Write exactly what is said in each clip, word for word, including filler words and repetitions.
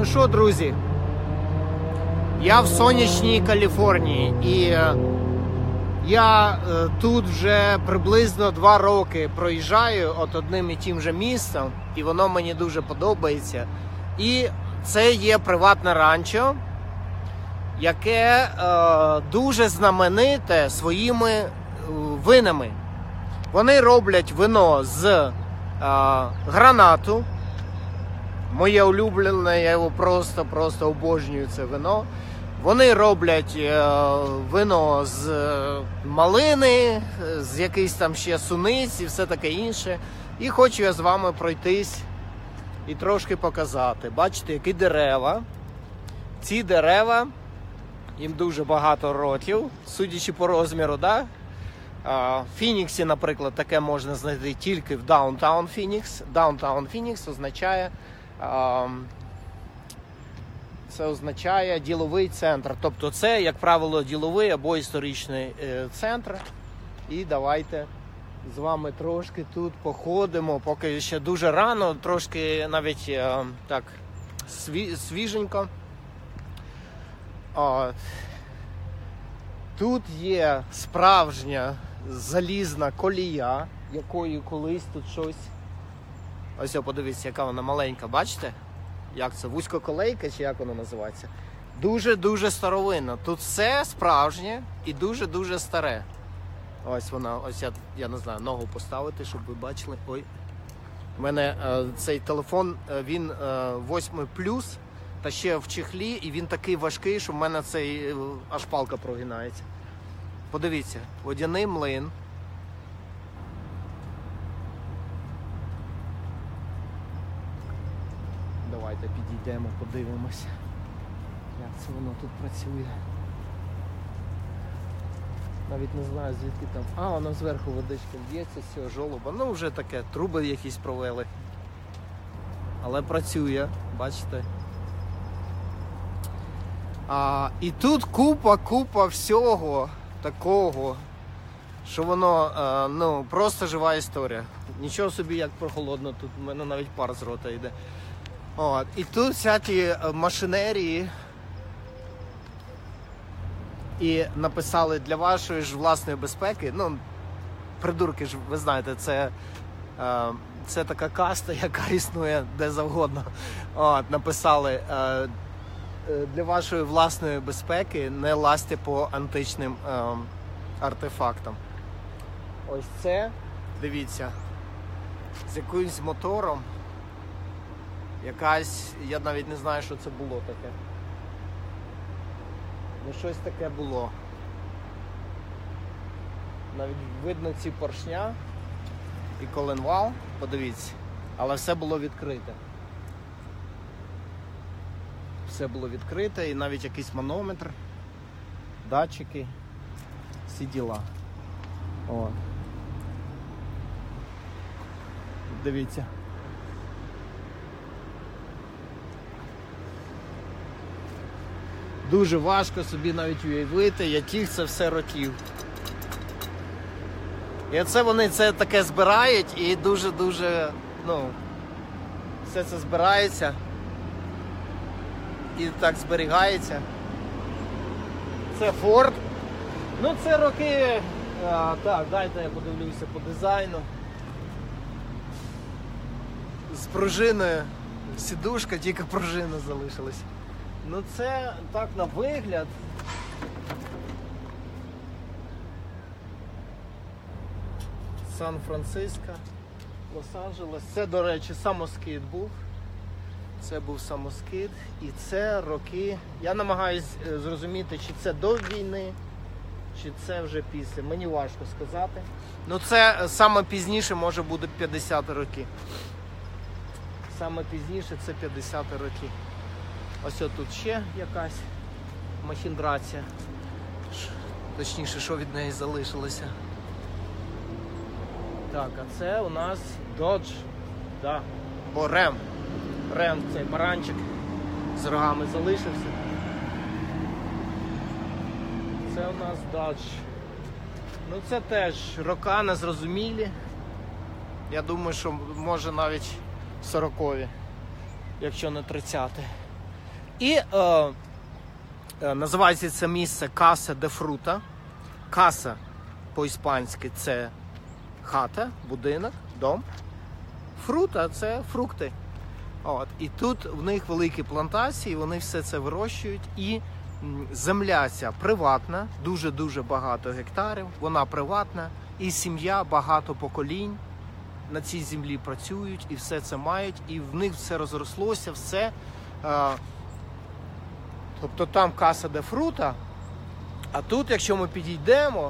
Ну що, друзі, я в сонячній Каліфорнії і я е, тут вже приблизно два роки проїжджаю от одним і тим же містом, і воно мені дуже подобається. І це є приватне ранчо, яке е, дуже знамените своїми е, винами. Вони роблять вино з е, гранату. Моє улюблене, я його просто-просто обожнюю, це вино. Вони роблять е, вино з е, малини, з якихось там ще суниць і все таке інше. І хочу я з вами пройтись і трошки показати. Бачите, які дерева. Ці дерева, їм дуже багато років, судячи по розміру, да? В Фініксі, наприклад, таке можна знайти тільки в Даунтаун Фінікс. Даунтаун Фінікс означає, це означає діловий центр. Тобто це, як правило, діловий або історичний центр. І давайте з вами трошки тут походимо, поки ще дуже рано, трошки навіть так свіженько. От. Тут є справжня залізна колія, якою колись тут щось... Ось, подивіться, яка вона маленька, бачите? Як це? Вузькоколейка, чи як вона називається? Дуже-дуже старовинна. Тут все справжнє і дуже-дуже старе. Ось вона, ось я, я не знаю, ногу поставити, щоб ви бачили. Ой. У мене е, цей телефон, е, він е, восьмий плюс, та ще в чехлі, і він такий важкий, що в мене цей е, аж палка прогинається. Подивіться, водяний млин. Давайте підійдемо, подивимося, як це воно тут працює. Навіть не знаю, звідки там... А, воно зверху водичка лється з цього жолоба. Ну, вже таке, труби якісь провели. Але працює, бачите. А, і тут купа-купа всього такого, що воно, а, ну, просто жива історія. Нічого собі, як прохолодно тут, у мене навіть пар з рота йде. От. І тут всякі машинерії. І написали для вашої ж власної безпеки, ну, придурки ж, ви знаєте, це, е, це така каста, яка існує де завгодно. От, написали, е, для вашої власної безпеки не лазьте по античним е, артефактам. Ось це, дивіться, з якимось мотором, якась, я навіть не знаю, що це було таке. Ну, щось таке було. Навіть видно ці поршня і коленвал, подивіться. Але все було відкрите. Все було відкрите, і навіть якийсь манометр, датчики, всі діла. О. Дивіться. Дуже важко собі навіть уявити, яких це все років. І це вони це таке збирають і дуже-дуже, ну, все це збирається і так зберігається. Це Ford. Ну це роки, а, так, дайте я подивлюся по дизайну. З пружиною, сідушка, тільки пружина залишилась. Ну це так на вигляд. Сан-Франциско, Лос-Анджелес. Це, до речі, самоскид був. Це був самоскид. І це роки... Я намагаюсь зрозуміти, чи це до війни, чи це вже після. Мені важко сказати. Ну це саме пізніше може бути п'ятдесяті роки. Саме пізніше це п'ятдесяті роки. Ось тут ще якась махіндрація. Точніше, що від неї залишилося. Так, а це у нас Dodge. Да. Бо Ram. Ram, цей баранчик з рогами залишився. Це у нас Dodge. Ну це теж роки незрозумілі. Я думаю, що може навіть сорокові, якщо не тридцяті. І е, е, називається це місце Casa de Fruta. Каса по-іспанськи це хата, будинок, дом. Фрута – це фрукти. От. І тут в них великі плантації, вони все це вирощують. І земля ця приватна, дуже-дуже багато гектарів, вона приватна. І сім'я, багато поколінь на цій землі працюють і все це мають. І в них все розрослося, все. Е, тобто там Casa de Fruta, а тут, якщо ми підійдемо,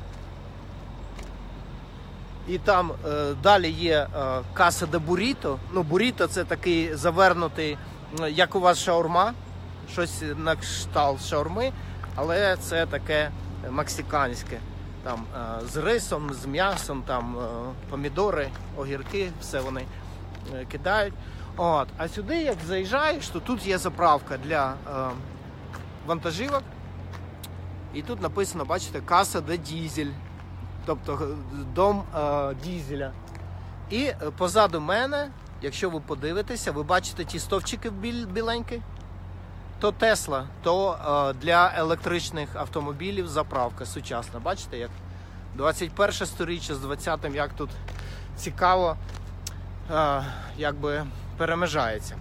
і там е, далі є е, Casa de Burrito. Ну, буріто це такий завернутий, як у вас шаурма, щось на кшталт шаурми, але це таке мексиканське. Там е, з рисом, з м'ясом, там е, помідори, огірки, все вони е, кидають. От. А сюди, як заїжджаєш, то тут є заправка для е, вантажівок. І тут написано, бачите, Casa de Diesel. Тобто дом е, дізеля. І е, позаду мене, якщо ви подивитеся, ви бачите ті стовпчики біл, біленькі? То Тесла, то е, для електричних автомобілів заправка сучасна. Бачите, як двадцять перше сторіччя з двадцятим, як тут цікаво е, якби перемежається.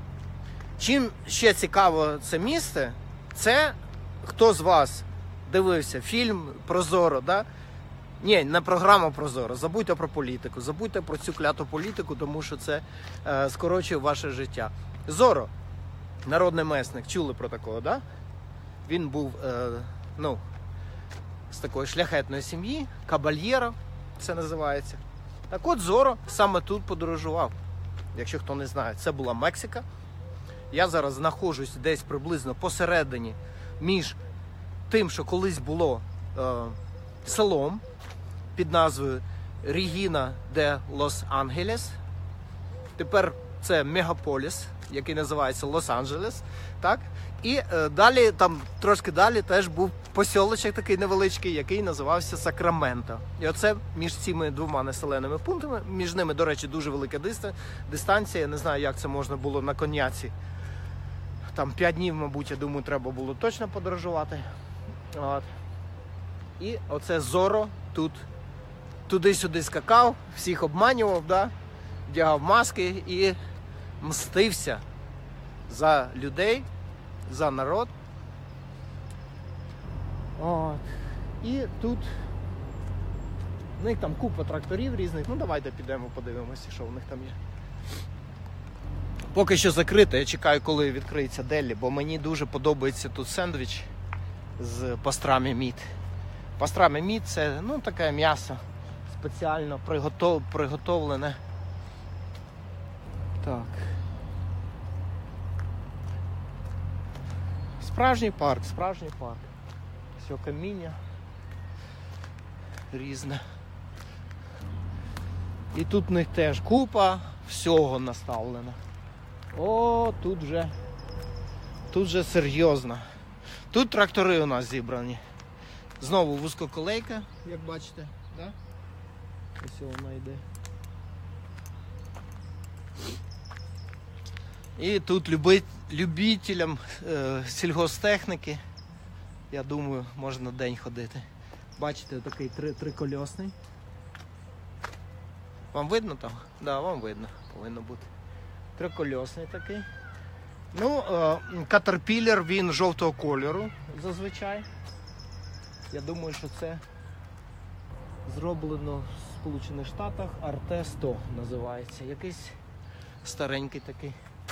Чим ще цікаво це місце, це хто з вас дивився фільм «Прозоро», да? Ні, не програма «Прозоро», забудьте про політику, забудьте про цю кляту політику, тому що це е, скорочує ваше життя. Зоро, народний месник, чули про такого, да? Він був, е, ну, з такої шляхетної сім'ї, кабальєро, це називається. Так от Зоро саме тут подорожував, якщо хто не знає. Це була Мексика. Я зараз знаходжусь десь приблизно посередині між тим, що колись було е, селом, під назвою Регіна де Лос-Ангелес. Тепер це мегаполіс, який називається Лос-Анджелес. Так? І е, далі, там трошки далі теж був посілочок такий невеличкий, який називався Сакраменто. І оце між цими двома населеними пунктами, між ними, до речі, дуже велика дистанція. Я не знаю, як це можна було на коняці. Там п'ять днів, мабуть, я думаю, треба було точно подорожувати. От. І оце Зоро тут туди-сюди скакав, всіх обманював, да? Вдягав маски і мстився за людей, за народ. От. І тут в них там купа тракторів різних. Ну давайте підемо подивимося, що в них там є. Поки що закрито, я чекаю, коли відкриється Делі, бо мені дуже подобається тут сендвіч з пастрамі міт. Пастрамі міт – це, ну, таке м'ясо спеціально приготов... приготовлене. Так. Справжній парк, справжній парк. Все каміння різне. І тут в них теж купа всього наставлено. О, тут вже, тут вже серйозно. Тут трактори у нас зібрані. Знову вузькоколейка, як бачите, да? Ось вона йде. І тут люби, любителям е, сільгосптехніки, я думаю, можна день ходити. Бачите, такий три, трикольосний. Вам видно там? Так, да, вам видно, повинно бути. Трикольосний такий. Ну, Caterpillar, він жовтого кольору зазвичай. Я думаю, що це зроблено в Сполучених Штатах. Ар Те сто називається. Якийсь старенький такий.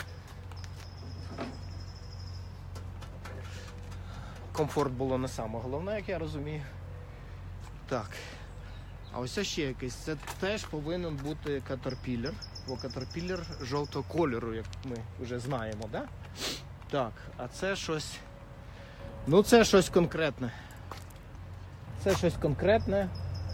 Комфорт було не саме головне, як я розумію. Так. А ось ще якийсь. Це теж повинен бути Caterpillar. Бо Caterpillar жовтого кольору, як ми вже знаємо, да? Так, а це щось... Ну, це щось конкретне. Це щось конкретне.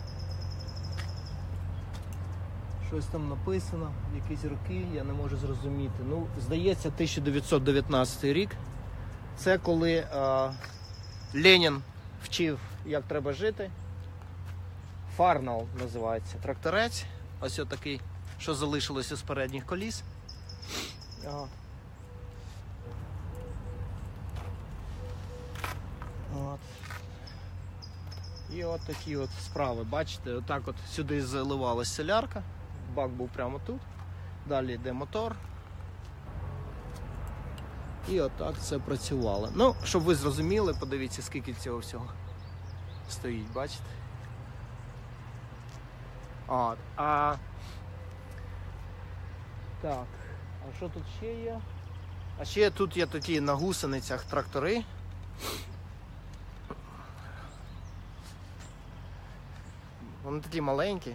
Щось там написано, якісь роки, я не можу зрозуміти. Ну, здається, тисяча дев'ятсот дев'ятнадцятий рік. Це коли е, Ленін вчив, як треба жити. Фарнал називається тракторець. Ось отакий, що залишилося з передніх коліс. От. І от такі от справи, бачите, отак от сюди заливалась солярка, бак був прямо тут, далі йде мотор. І отак це працювало. Ну, щоб ви зрозуміли, подивіться, скільки цього всього стоїть, бачите? От, а... Так, а що тут ще є? А ще тут є такі на гусеницях трактори. Вони такі маленькі.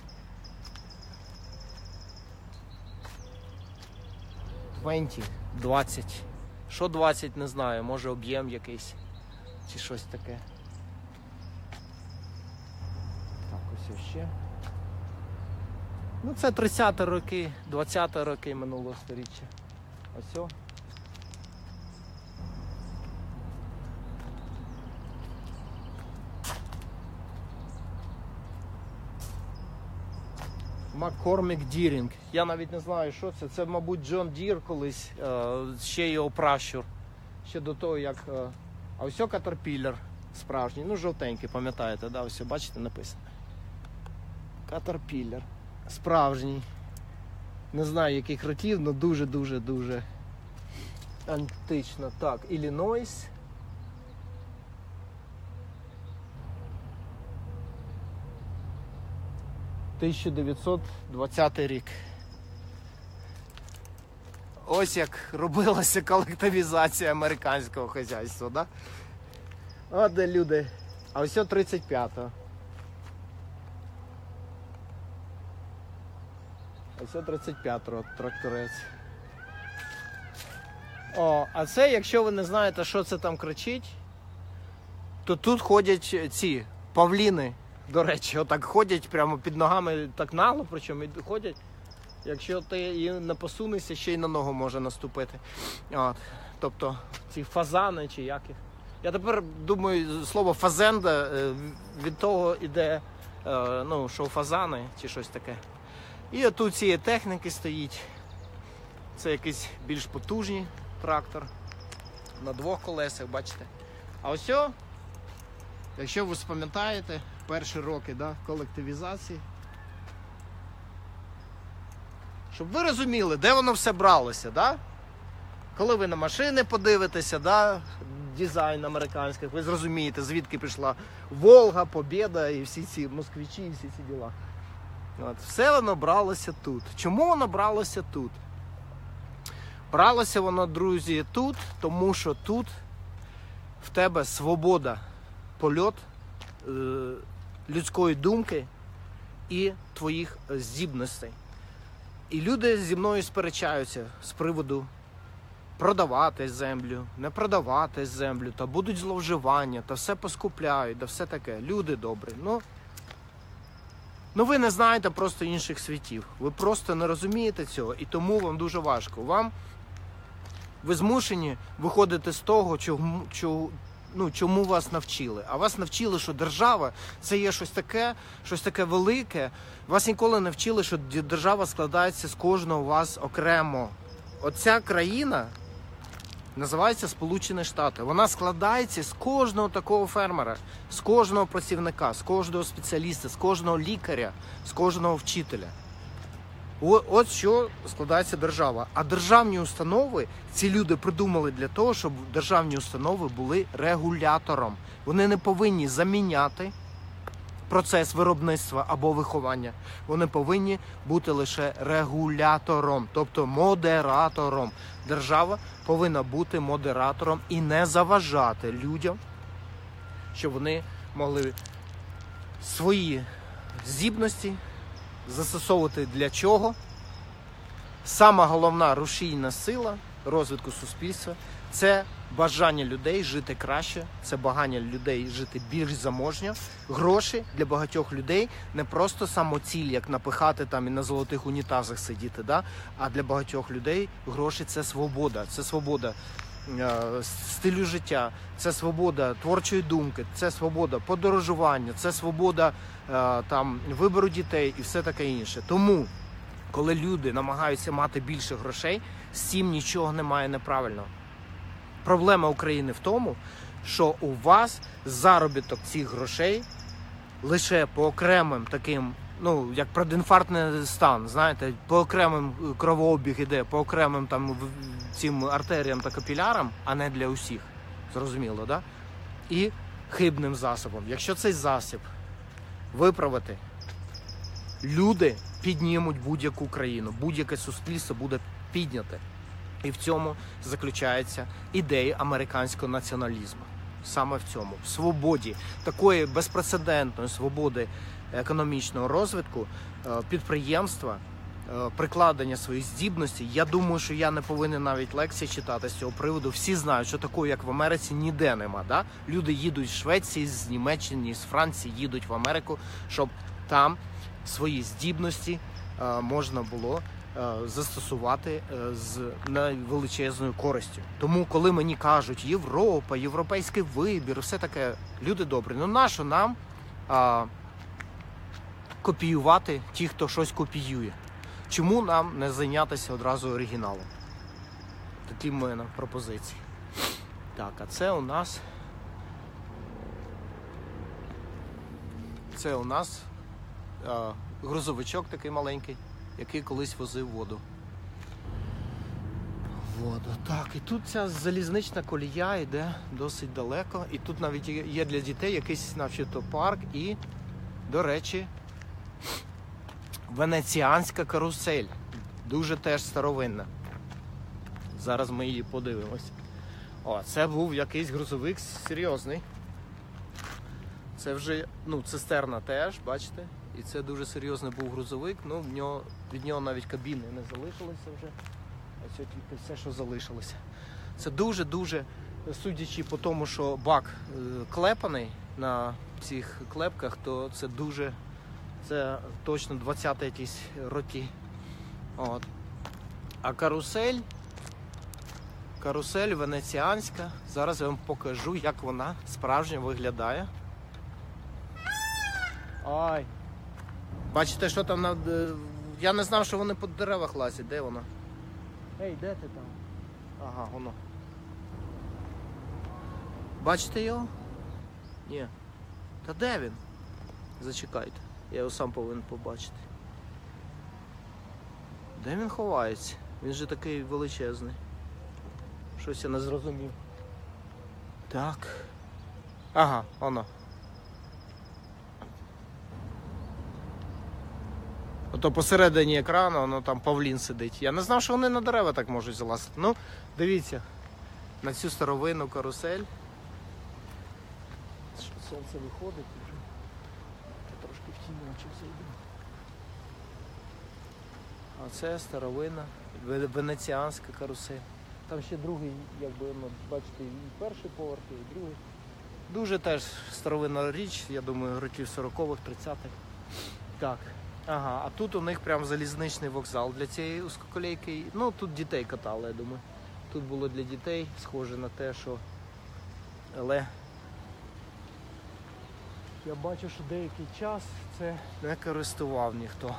двадцять, двадцять. Що двадцять, не знаю, може об'єм якийсь чи щось таке. Так, ось ще. Ну це тридцяті роки, двадцяті роки минулого сторіччя. Ось о. Маккормік Дірінг. Я навіть не знаю, що це. Це, мабуть, Джон Дір колись, ще його пращур. Ще до того, як... А ось Caterpillar справжній, ну жовтенький, пам'ятаєте, да? Ось, бачите, написано. Caterpillar. Справжній. Не знаю, яких років, але дуже-дуже-дуже антично. Так, Іллінойс. тисяча дев'ятсот двадцятий рік. Ось як робилася колективізація американського хазяйства, да? А де люди? А ось тридцять п'ятого. Ось тридцять п'ятого тракторець. О, а це, якщо ви не знаєте, що це там кричить, то тут ходять ці павліни. До речі, отак ходять прямо під ногами, так нагло, причому ходять. Якщо ти її не посунешся, ще й на ногу може наступити. От. Тобто ці фазани чи як їх. Я тепер думаю, слово фазенда від того іде, ну, що фазани чи щось таке. І отут цієї техніки стоїть. Це якийсь більш потужний трактор. На двох колесах, бачите. А ось, якщо ви пам'ятаєте, перші роки, да, колективізації. Щоб ви розуміли, де воно все бралося, да? Коли ви на машини подивитеся, да, дизайн американський, ви зрозумієте, звідки пішла Волга, Побєда і всі ці москвичі і всі ці діла. От. Все воно бралося тут. Чому воно бралося тут? Бралося воно, друзі, тут, тому що тут в тебе свобода, польот е- людської думки і твоїх здібностей. І люди зі мною сперечаються з приводу продавати землю, не продавати землю, та будуть зловживання, та все поскупляють, та все таке. Люди добрі. Ну, ну ви не знаєте просто інших світів. Ви просто не розумієте цього, і тому вам дуже важко. Вам, ви змушені виходити з того, чому, чому, ну, чому вас навчили. А вас навчили, що держава – це є щось таке, щось таке велике. Вас ніколи не вчили, що держава складається з кожного вас окремо. Оця країна називається Сполучені Штати. Вона складається з кожного такого фермера, з кожного працівника, з кожного спеціаліста, з кожного лікаря, з кожного вчителя. От що складається держава. А державні установи, ці люди придумали для того, щоб державні установи були регулятором. Вони не повинні заміняти процес виробництва або виховання. Вони повинні бути лише регулятором, тобто модератором. Держава повинна бути модератором і не заважати людям, щоб вони могли свої здібності застосовувати для чого. Сама головна рушійна сила розвитку суспільства – це бажання людей жити краще, це бажання людей жити більш заможньо. Гроші для багатьох людей не просто самоціль, як напихати там і на золотих унітазах сидіти, да? А для багатьох людей гроші – це свобода, це свобода е, стилю життя, це свобода творчої думки, це свобода подорожування, це свобода е, там, вибору дітей і все таке інше. Тому, коли люди намагаються мати більше грошей, з цим нічого немає неправильного. Проблема України в тому, що у вас заробіток цих грошей лише по окремим таким, ну, як предінфарктний стан, знаєте, по окремим кровообіг іде, по окремим там цим артеріям та капілярам, а не для усіх. Зрозуміло, да? І хибним засобом. Якщо цей засіб виправити, люди піднімуть будь-яку країну, будь-яке суспільство буде підняте. І в цьому заключається ідея американського націоналізму. Саме в цьому. В свободі, такої безпрецедентної свободи економічного розвитку, підприємства, прикладення своїх здібностей. Я думаю, що я не повинен навіть лекції читати з цього приводу. Всі знають, що такого, як в Америці, ніде нема. Да? Люди їдуть з Швеції, з Німеччини, з Франції, їдуть в Америку, щоб там свої здібності можна було застосувати з найвеличезною користю. Тому, коли мені кажуть Європа, європейський вибір, все таке, люди добрі, ну нащо нам а, копіювати ті, хто щось копіює? Чому нам не зайнятися одразу оригіналом? Такі в мене пропозиції. Так, а це у нас це у нас а, грузовичок такий маленький, який колись возив воду. Воду. Так, і тут ця залізнична колія йде досить далеко. І тут навіть є для дітей якийсь начебто парк і, до речі, венеціанська карусель. Дуже теж старовинна. Зараз ми її подивимося. О, це був якийсь грузовик серйозний. Це вже, ну, цистерна теж, бачите? І це дуже серйозний був грузовик, ну, в нього, від нього навіть кабіни не залишилося вже. Ось тільки все, що залишилося. Це дуже-дуже, судячи по тому, що бак е, клепаний на цих клепках, то це дуже, це точно двадцяті якісь роки. От. А карусель, карусель венеціанська, зараз я вам покажу, як вона справжньо виглядає. Ай! Бачите, що там на... Я не знав, що вони по деревах лазять. Де вона? Ей, де ти там? Ага, воно. Бачите його? Ні. Та де він? Зачекайте. Я його сам повинен побачити. Де він ховається? Він же такий величезний. Щось я не зрозумів. Так. Ага, воно. Ото посередині екрану, воно там павлін сидить. Я не знав, що вони на дерева так можуть залазити. Ну, дивіться, на цю старовинну карусель. Що сонце виходить вже. Я трошки в тіньочок зайду. А це старовинна венеціанська карусель. Там ще другий, якби, ну, бачите, і перший поверх, і другий. Дуже теж старовинна річ, я думаю, років сорокових, тридцятих. Так. Ага, а тут у них прям залізничний вокзал для цієї узкоколійки. Ну, тут дітей катали, я думаю. Тут було для дітей, схоже на те, що... Але я бачу, що деякий час це не користував ніхто.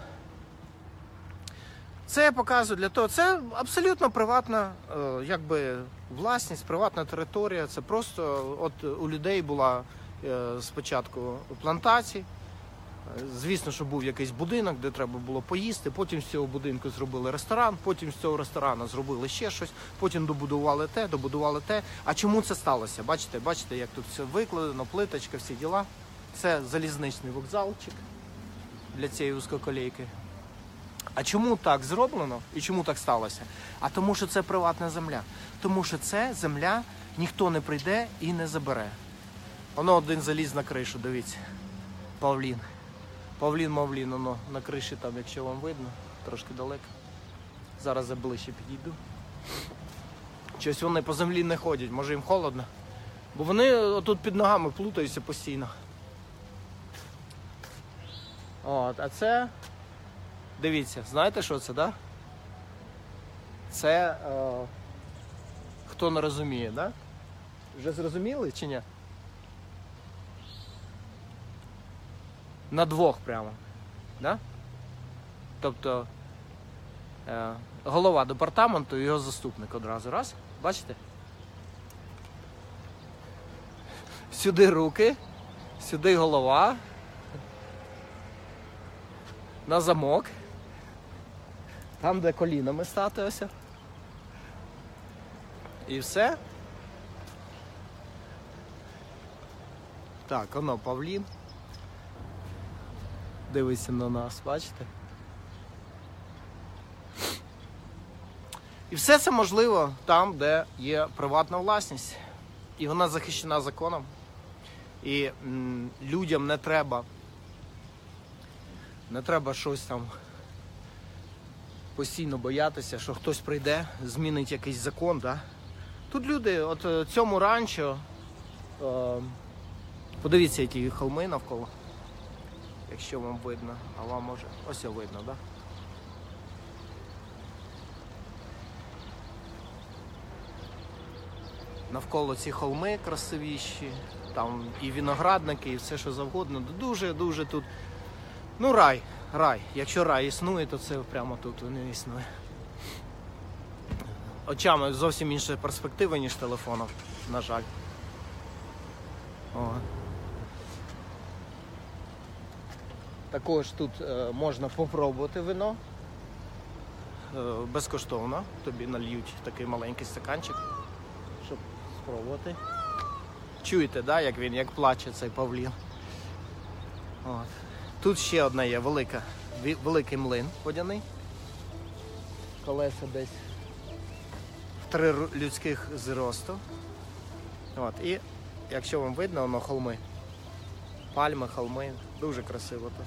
Це я показую для того, це абсолютно приватна, якби, власність, приватна територія. Це просто, от у людей була спочатку плантація. Звісно, що був якийсь будинок, де треба було поїсти, потім з цього будинку зробили ресторан, потім з цього ресторану зробили ще щось, потім добудували те, добудували те. А чому це сталося? Бачите, бачите, як тут все викладено, плиточка, всі діла. Це залізничний вокзалчик для цієї узкоколійки. А чому так зроблено і чому так сталося? А тому, що це приватна земля. Тому що це земля ніхто не прийде і не забере. Воно один заліз на кришу, дивіться. Павлін. Павлін, Мавлін, воно на криші там, якщо вам видно, трошки далеко. Зараз я ближче підійду. Щось вони по землі не ходять, може їм холодно. Бо вони отут під ногами плутаються постійно. От, а це, дивіться, знаєте, що це, да? Це, е, хто не розуміє, да? Вже зрозуміли чи ні? На двох прямо, да? Тобто е, голова департаменту і його заступник одразу, раз, бачите? Сюди руки, сюди голова, на замок, там, де колінами стати ось. І все. Так, воно павлін. Дивиться на нас, бачите? І все це можливо там, де є приватна власність. І вона захищена законом. І м, людям не треба, не треба щось там постійно боятися, що хтось прийде, змінить якийсь закон. Да? Тут люди, от цьому ранчо, е, подивіться, які холми навколо, якщо вам видно, а вам може, ось видно, да? Навколо ці холми красивіші, там і виноградники, і все що завгодно. Дуже-дуже тут, ну рай, рай. Якщо рай існує, то це прямо тут не існує. Очами зовсім інша перспектива, ніж телефоном, на жаль. О. Також тут е, можна попробувати вино. Е, безкоштовно. Тобі нальють такий маленький стаканчик, щоб спробувати. Чуєте, да, як він, як плаче цей павлін. От. Тут ще одна є велика, великий млин водяний. Колеса десь в три людських зросту. От. І якщо вам видно, воно холми. Пальми, холми. Дуже красиво тут.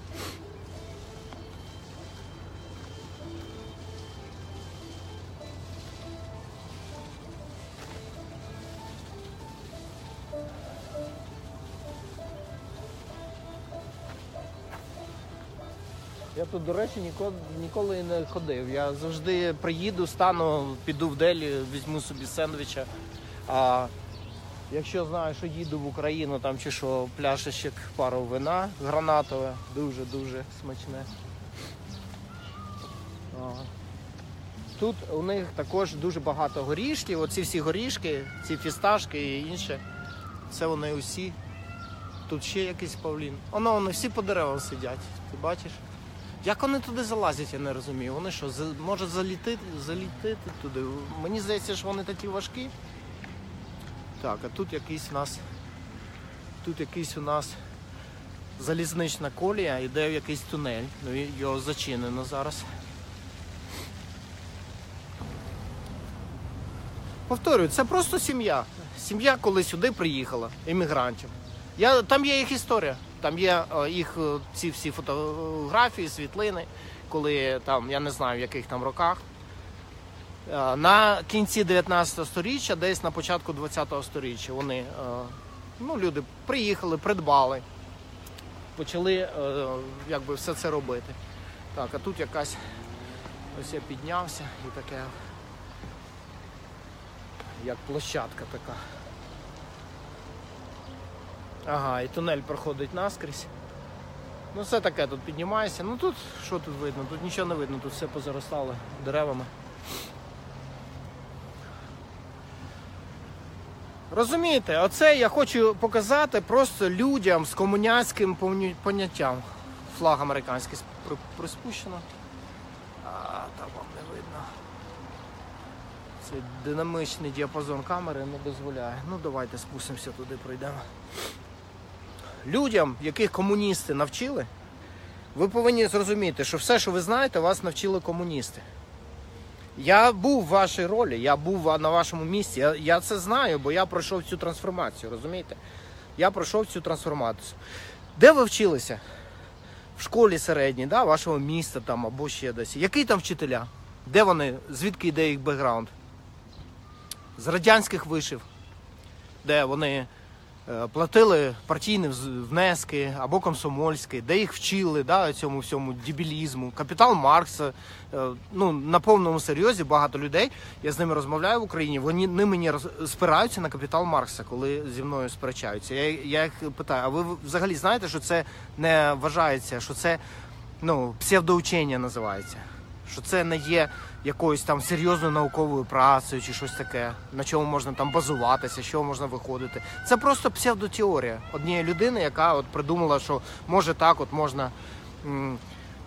Я тут, до речі, ніколи, ніколи не ходив. Я завжди приїду, стану, піду в Делі, візьму собі сендвіча. А якщо знаю, що їду в Україну, там чи що, пляшечок, пару вина гранатове, дуже-дуже смачне. А. Тут у них також дуже багато горішків. Оці всі горішки, ці фісташки і інше. Це вони усі. Тут ще якийсь павлін. Воно, вони всі по деревам сидять. Ти бачиш? Як вони туди залазять, я не розумію. Вони що, можуть залітити, залітити туди? Мені здається, що вони такі важкі. Так, а тут якийсь у нас, тут якийсь у нас залізнична колія, йде в якийсь тунель. Ну, його зачинено зараз. Повторюю, це просто сім'я. Сім'я, коли сюди приїхала, емігрантів. Я, там є їх історія. Там є о, їх ці всі фотографії, світлини, коли там, я не знаю в яких там роках, на кінці дев'ятнадцятого сторіччя, десь на початку двадцятого сторіччя вони, ну, люди приїхали, придбали, почали якби все це робити. Так, а тут якась, ось я піднявся і таке, як площадка така. Ага, і тунель проходить наскрізь. Ну все таке, тут піднімаєшся. Ну тут, що тут видно? Тут нічого не видно, тут все позаростало деревами. Розумієте, оце я хочу показати просто людям з комуняцьким поняттям. Флаг американський приспущено. А, там вам не видно. Цей динамічний діапазон камери не дозволяє. Ну давайте спустимося туди, пройдемо. Людям, яких комуністи навчили, ви повинні зрозуміти, що все, що ви знаєте, вас навчили комуністи. Я був в вашій ролі, я був на вашому місці, я, я це знаю, бо я пройшов цю трансформацію, розумієте? Я пройшов цю трансформацію. Де ви вчилися? В школі середній, да, вашого міста там, або ще десь. Які там вчителя? Де вони? Звідки йде їх бекграунд? З радянських вишів, де вони платили партійні внески або комсомольські, де їх вчили, да, цьому всьому дебілізму. Капітал Маркса, ну, на повному серйозі багато людей, я з ними розмовляю в Україні, вони не мені спираються на капітал Маркса, коли зі мною сперечаються. Я, я їх питаю, а ви взагалі знаєте, що це не вважається, що це, ну, псевдоучення називається? що це не є якоюсь там серйозною науковою працею чи щось таке, на чому можна там базуватися, з чого можна виходити. Це просто псевдотеорія однієї людини, яка от придумала, що може так от можна м-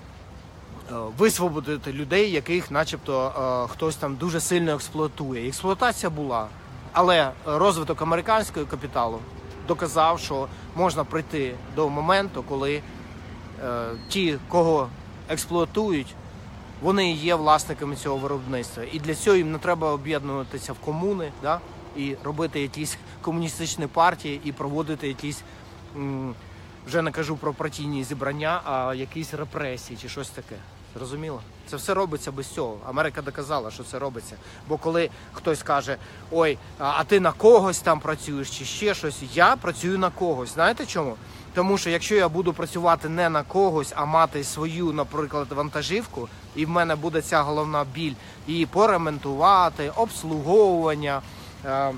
висвободити людей, яких начебто е- хтось там дуже сильно експлуатує. Експлуатація була, але розвиток американського капіталу доказав, що можна прийти до моменту, коли е- ті, кого експлуатують, вони є власниками цього виробництва. І для цього їм не треба об'єднуватися в комуни, да? І робити якісь комуністичні партії і проводити якісь, м- вже не кажу про партійні зібрання, а якісь репресії чи щось таке. Зрозуміло? Це все робиться без цього. Америка доказала, що це робиться. Бо коли хтось каже, ой, а ти на когось там працюєш чи ще щось, я працюю на когось. Знаєте чому? Тому що якщо я буду працювати не на когось, а мати свою, наприклад, вантажівку, і в мене буде ця головна біль, її поремонтувати, обслуговування, е-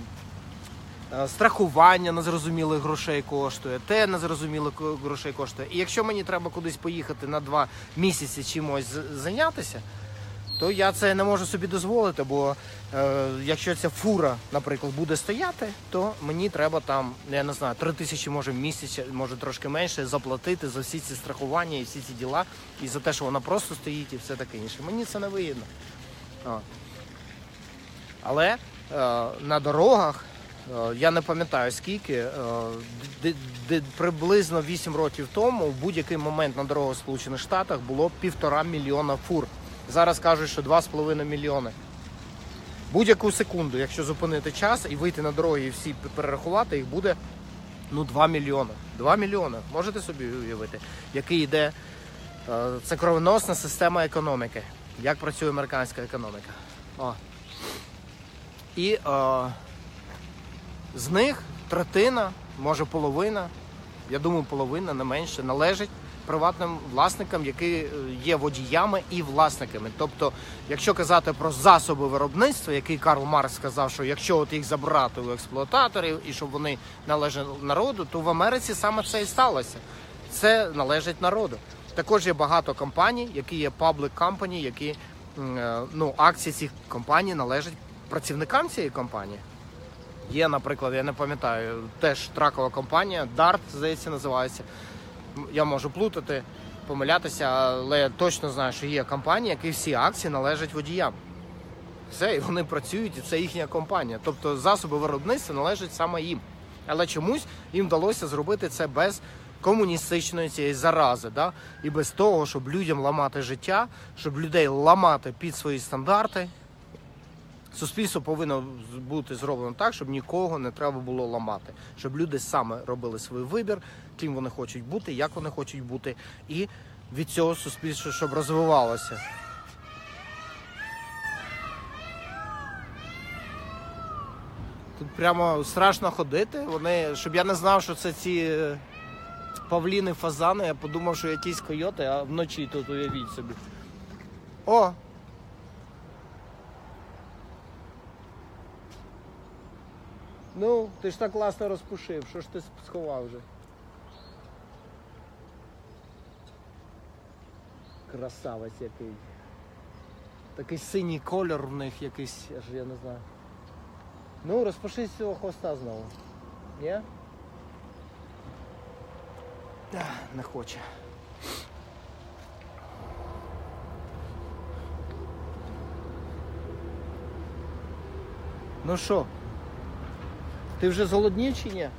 страхування незрозумілих грошей коштує, те незрозумілих грошей коштує. І якщо мені треба кудись поїхати на два місяці чимось зайнятися, то я це не можу собі дозволити, бо е, якщо ця фура, наприклад, буде стояти, то мені треба там, я не знаю, три тисячі, може, в місяць, може трошки менше, заплатити за всі ці страхування і всі ці діла, і за те, що вона просто стоїть і все таке інше. Мені це не вигідно. О. Але е, на дорогах, я не пам'ятаю скільки, де, де приблизно вісім років тому в будь-який момент на дорогах в Сполучених Штатах було півтора мільйона фур. Зараз кажуть, що два з половиною мільйони. Будь-яку секунду, якщо зупинити час і вийти на дороги і всі перерахувати, їх буде ну, два мільйони. два мільйони. Можете собі уявити, який йде, це кровоносна система економіки. Як працює американська економіка. О. І о, з них третина, може половина, я думаю половина, не менше, належить приватним власникам, які є водіями і власниками. Тобто, якщо казати про засоби виробництва, який Карл Маркс сказав, що якщо от їх забрати у експлуататорів і щоб вони належали народу, то в Америці саме це і сталося. Це належить народу. Також є багато компаній, які є public company, які, ну, акції цих компаній належать працівникам цієї компанії. Є, наприклад, я не пам'ятаю, теж тракова компанія, дарт, здається, називається. Я можу плутати, помилятися, але я точно знаю, що є компанії, які всі акції належать водіям. Все, і вони працюють, і це їхня компанія. Тобто засоби виробництва належать саме їм. Але чомусь їм вдалося зробити це без комуністичної цієї зарази, да? І без того, щоб людям ламати життя, щоб людей ламати під свої стандарти. Суспільство повинно бути зроблено так, щоб нікого не треба було ламати. Щоб люди саме робили свій вибір, ким вони хочуть бути, як вони хочуть бути. І від цього суспільство, щоб розвивалося. Тут прямо страшно ходити. Вони, щоб я не знав, що це ці павліни, фазани, я подумав, що якісь койоти, а вночі тут уявіть собі. О! Ну, ти ж так класно розпушив, що ж ти сховав вже? Красавець який. Такий синій кольор в них якийсь, аж я не знаю. Ну, розпуши з цього хвоста знову. Ні? Не хоче. Ну що? Ти вже зголоднів чи ні?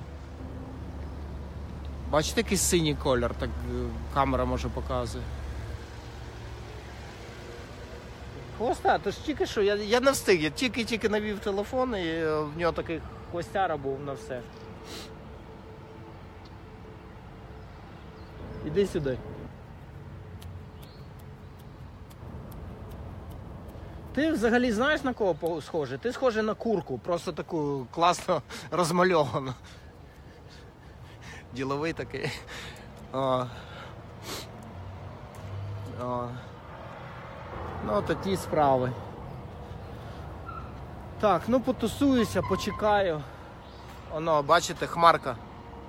Бачите, який синій колір, так камера може показує. Хвоста, то ж тільки що, я, я не встиг, я тільки-тільки навів телефон і в нього такий хвостяра був на все. Іди сюди. Ти взагалі знаєш, на кого схожий? Ти схожий на курку, просто таку класно розмальовану. Діловий такий. О. О. Ну, такі справи. Так, ну потусуюся, почекаю. Оно, бачите, хмарка.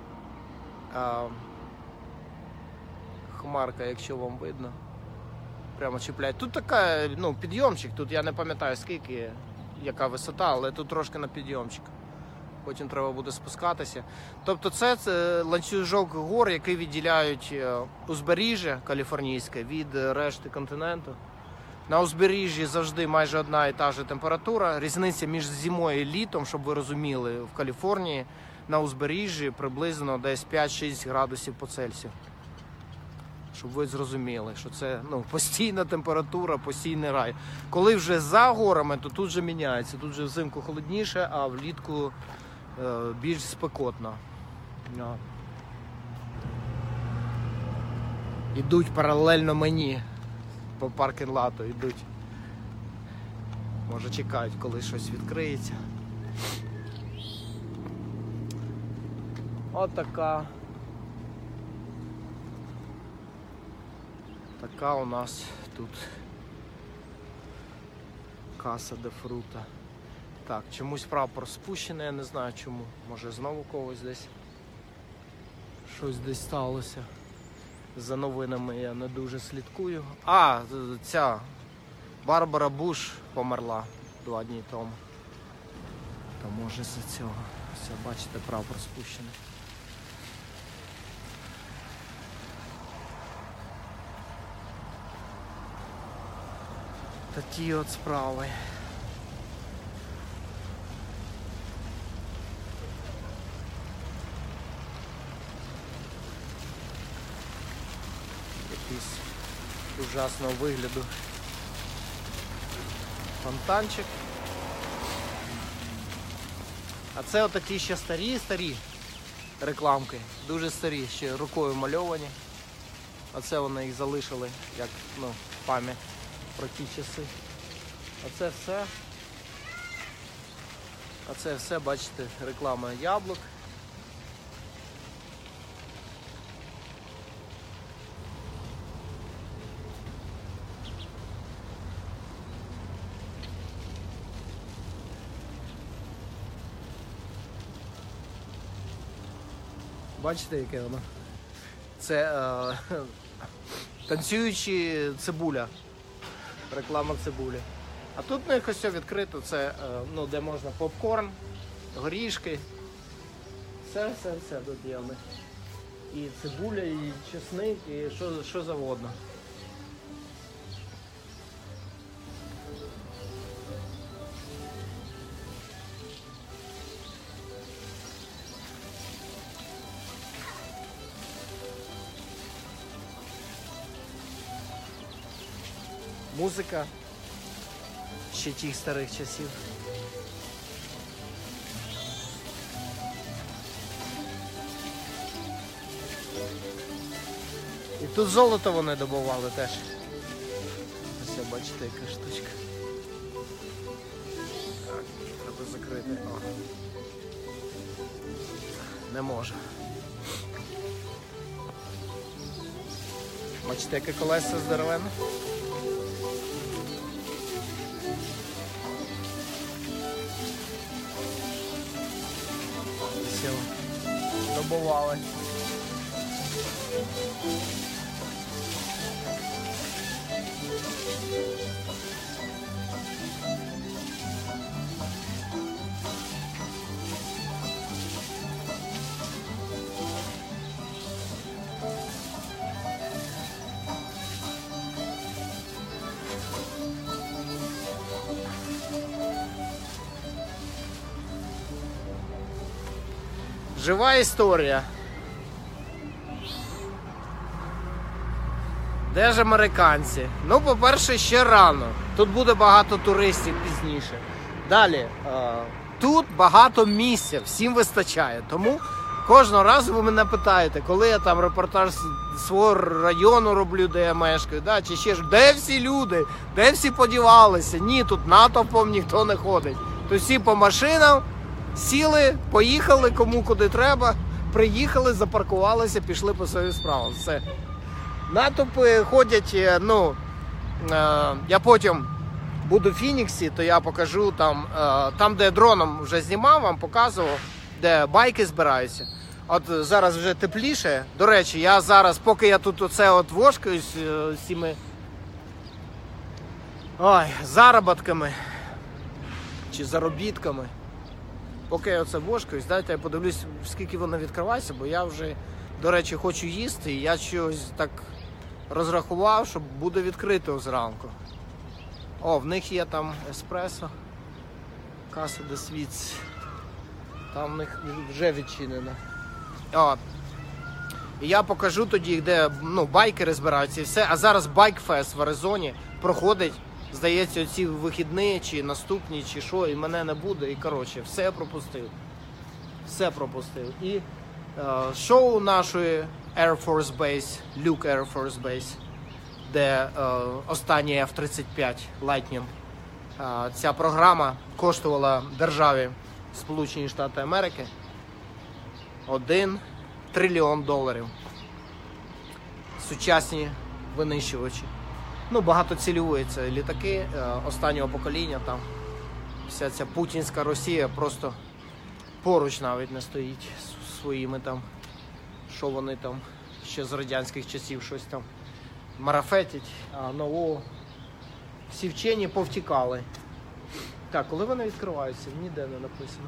А, хмарка, якщо вам видно. прямо чіпляють. Тут така, ну, підйомчик, тут я не пам'ятаю скільки, яка висота, але тут трошки на підйомчик. Потім треба буде спускатися. Тобто це, це ланцюжок гор, який відділяють узбережжя каліфорнійське від решти континенту. На узбережжі завжди майже одна і та ж температура. Різниця між зимою і літом, щоб ви розуміли, в Каліфорнії на узбережжі приблизно десь п'ять-шість градусів по Цельсію. Щоб ви зрозуміли, що це, ну, постійна температура, постійний рай. Коли вже за горами, то тут вже міняється. Тут вже взимку холодніше, а влітку е, більш спекотно. Yeah. Ідуть паралельно мені. По паркінг-лату йдуть. Може чекають, коли щось відкриється. От така. Така у нас тут каса де фрута. Так, чомусь прапор спущений, я не знаю чому. Може знову когось десь щось десь сталося. За новинами я не дуже слідкую. А, ця Барбара Буш померла два дні тому. То може з цього. Все, бачите, прапор спущений. Такі от справи. Якийсь ужасного вигляду фонтанчик. А це отакі ще старі-старі рекламки. Дуже старі, ще рукою мальовані. А це вони їх залишили як, ну, пам'ять про ті часи. А це все. А це все, бачите, реклама яблук. Бачите, яке воно? Це е, танцюючі цибуля. Реклама цибулі. А тут в них ось все відкрито, це, е, ну, де можна попкорн, горішки. Все, все, все тут є в них. І цибуля, і чесник, і що, що завгодно. Музика ще тих старих часів. І тут золото вони добували теж. Ось, бачите, яка штучка. Так, треба закрити. О. Не може. Бачите, яке колесо здоровенне? Все, добували. Жива історія. Де ж американці? Ну, по-перше, ще рано. Тут буде багато туристів пізніше. Далі, тут багато місця, всім вистачає. Тому кожного разу ви мене питаєте, коли я там репортаж свого району роблю, де я мешкаю, да, чи ще ж, де всі люди, де всі подівалися? Ні, тут натовпом ніхто не ходить. Тут всі по машинам. Сіли, поїхали, кому куди треба, приїхали, запаркувалися, пішли по своїм справам. Все. Натовпи ходять, ну, е, я потім буду в Фініксі, то я покажу там, е, там, де дроном вже знімав, вам показував, де байки збираються. От зараз вже тепліше. До речі, я зараз, поки я тут оце от вошкаюсь з цими Ой, заробітками чи заробітками. Поки я оце вошкаюсь, дайте я подивлюсь, скільки воно відкривається, бо я вже, до речі, хочу їсти, і я щось так розрахував, що буде відкрито зранку. О, в них є там еспресо, Casa de Sweets, там в них вже відчинено. О, і я покажу тоді, де, ну, байкери збираються і все, а зараз байкфест в Аризоні проходить, здається, оці вихідні, чи наступні, чи що, і мене не буде, і коротше, все я пропустив. Все пропустив. І е, шоу нашої Air Force Base, Luke Air Force Base, де е, останній еф тридцять п'ять Lightning. Е, ця програма коштувала державі Сполучені Штати Америки один трильйон доларів. Сучасні винищувачі. Ну, багатоцільові це літаки е, останнього покоління, там вся ця путінська Росія просто поруч навіть не стоїть зі своїми там, що вони там ще з радянських часів щось там марафетять, а нового всі вчені повтікали. Так, коли вони відкриваються? Ніде не написано.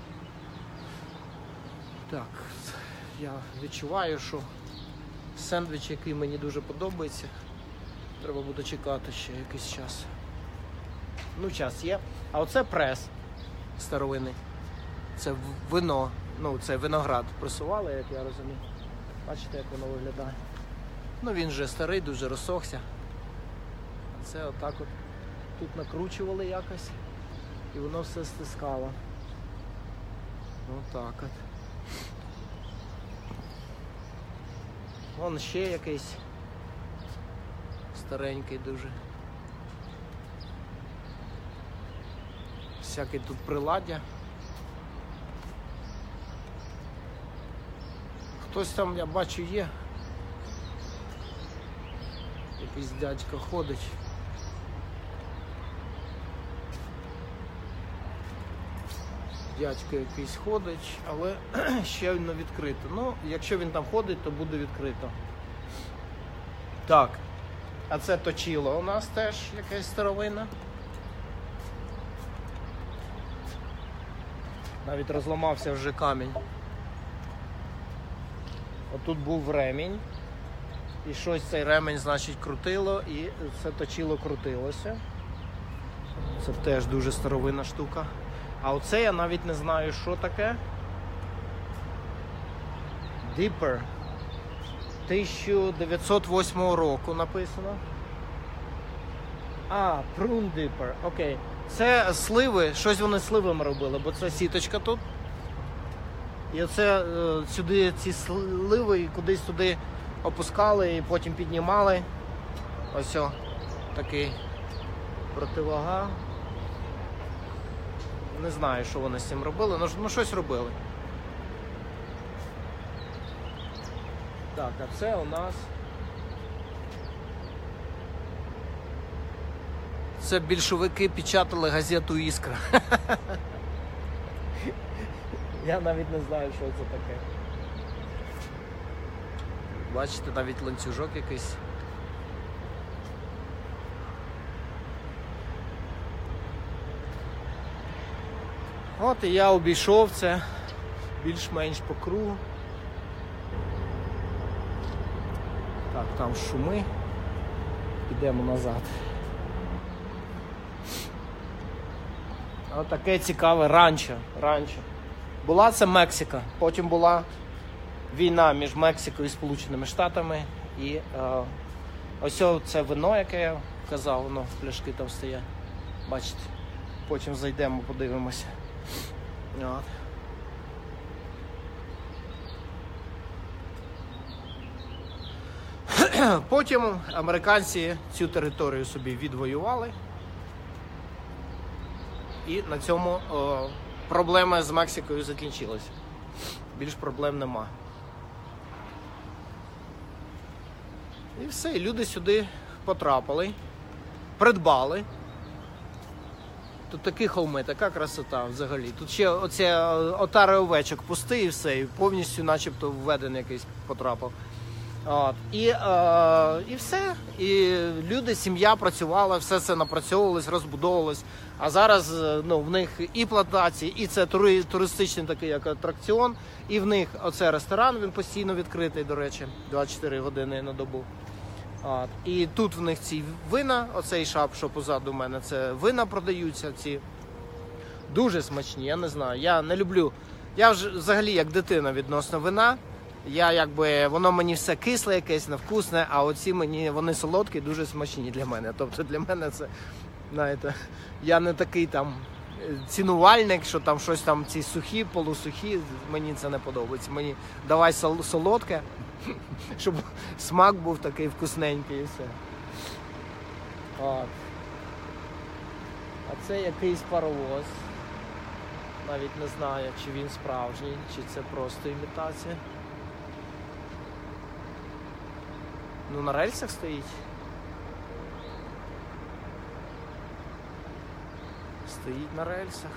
Так, я відчуваю, що сендвіч, який мені дуже подобається, треба буде чекати ще якийсь час. Ну, час є. А оце прес старовинний. Це вино, ну, це виноград пресували, як я розумію. Бачите, як воно виглядає. Ну, він вже старий, дуже розсохся. А це отак от тут накручували якось, і воно все стискало. Отак от. Вон ще якийсь старенький дуже. Всяке тут приладдя. Хтось там, я бачу, є. Якийсь дядько ходить. Дядько якийсь ходить, але ще не відкрито. Ну, якщо він там ходить, то буде відкрито. Так. А це точило у нас теж якась старовина. Навіть розламався вже камінь. Отут був ремінь. І щось цей ремень, значить, крутило, і це точило крутилося. Це теж дуже старовинна штука. А оце я навіть не знаю, що таке. Dipper. тисяча дев'ятсот восьмого року написано. А, Prune Dipper, окей. Це сливи, щось вони сливами робили, бо це сіточка тут. І оце е, сюди ці сливи кудись туди опускали і потім піднімали. Ось о, такий противага. Не знаю, що вони з цим робили, але ну, щось робили. Так, а це у нас... Це більшовики печатали газету «Іскра». Я навіть не знаю, що це таке. Бачите, навіть ланцюжок якийсь. От і я обійшов це більш-менш по кругу. Так, там шуми. Підемо назад. Ось таке цікаве ранчо. ранчо. Була це Мексика, потім була війна між Мексикою і Сполученими Штатами. І е, ось це вино, яке я казав, воно, пляшки там стоять. Бачите, потім зайдемо, подивимося. От. Потім американці цю територію собі відвоювали. І на цьому о, проблема з Мексикою закінчилася. Більш проблем нема. І все, і люди сюди потрапили, придбали. Тут такі холми, така красота взагалі. Тут ще оце отари овечок пусти і все, і повністю начебто введений якийсь потрапив. От. І, е, і все. І люди, сім'я працювала, все це напрацьовувалось, розбудовувалось. А зараз ну, в них і плантації, і це тури, туристичний такий як атракціон, і в них оце ресторан, він постійно відкритий, до речі, двадцять чотири години на добу. От. І тут в них ці вина, оцей шап, що позаду мене, це вина продаються ці. Дуже смачні, я не знаю, я не люблю. Я вже взагалі як дитина відносно вина. Я якби, воно мені все кисле якесь, невкусне, а оці мені, вони солодкі, дуже смачні для мене. Тобто для мене це, знаєте, я не такий там цінувальник, що там щось там, ці сухі, полусухі, мені це не подобається. Мені давай солодке, щоб смак був такий вкусненький і все. От. А це якийсь паровоз. Навіть не знаю, чи він справжній, чи це просто імітація. Ну, на рельсах стоїть. Стоїть на рельсах.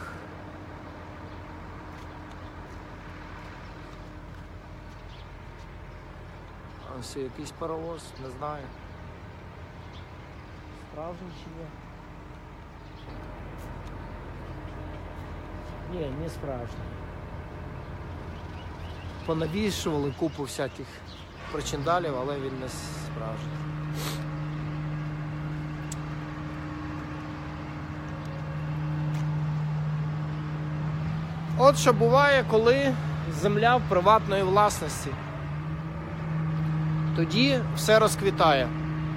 А ось якийсь паровоз, не знаю. Справжній чи ні? Ні, не справжній. Понавішували купу всяких причиндалів, але він не справжній. От що буває, коли земля в приватної власності. Тоді все розквітає.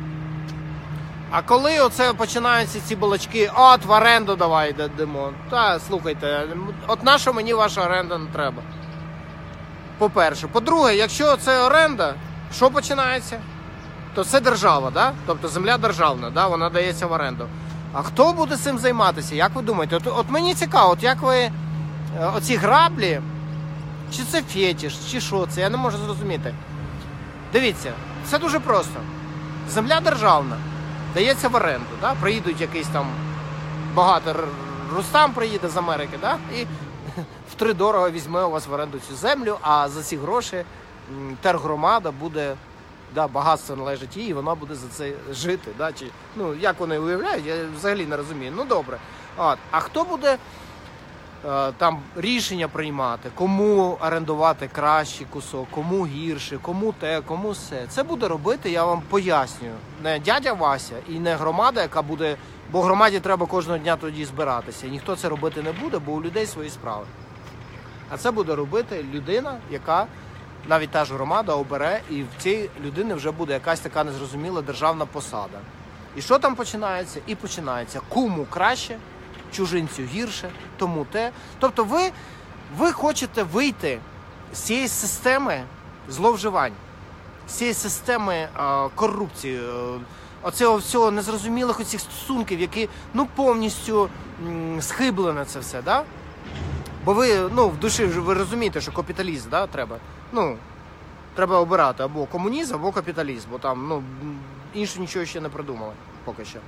А коли оце починаються ці балачки, от в оренду давай дамо. Та, слухайте, от на що мені ваша оренда не треба? По-перше. По-друге, якщо це оренда, що починається? То це держава, да? Тобто земля державна, да? Вона дається в оренду. А хто буде цим займатися? Як ви думаєте? От, от мені цікаво, от як ви оці граблі, чи це фетиш, чи що це, я не можу зрозуміти. Дивіться, це дуже просто. Земля державна. Дається в оренду, да? Приїдуть якийсь там багато Рустам приїде з Америки, да? І втридорого візьме у вас в оренду цю землю, а за ці гроші тергромада буде, да, багатство належить їй, і вона буде за це жити. Да? Чи, ну, як вони уявляють, я взагалі не розумію. Ну добре. От. А хто буде е, там рішення приймати, кому орендувати кращий кусок, кому гірше, кому те, кому все. Це буде робити, я вам пояснюю, не дядя Вася і не громада, яка буде, бо громаді треба кожного дня тоді збиратися. І ніхто це робити не буде, бо у людей свої справи. А це буде робити людина, яка, навіть та ж громада, обере, і в цій людини вже буде якась така незрозуміла державна посада. І що там починається? І починається. Кому краще, чужинцю гірше, тому те. Тобто ви, ви хочете вийти з цієї системи зловживань, з цієї системи е, корупції, е, оцього всього незрозумілих оцих стосунків, які ну, повністю м, схиблене це все, да? Бо ви, ну, в душі ви розумієте, що капіталізм, да, треба. Ну, треба обирати або комунізм, або капіталізм, бо там, ну, інше нічого ще не придумали поки що.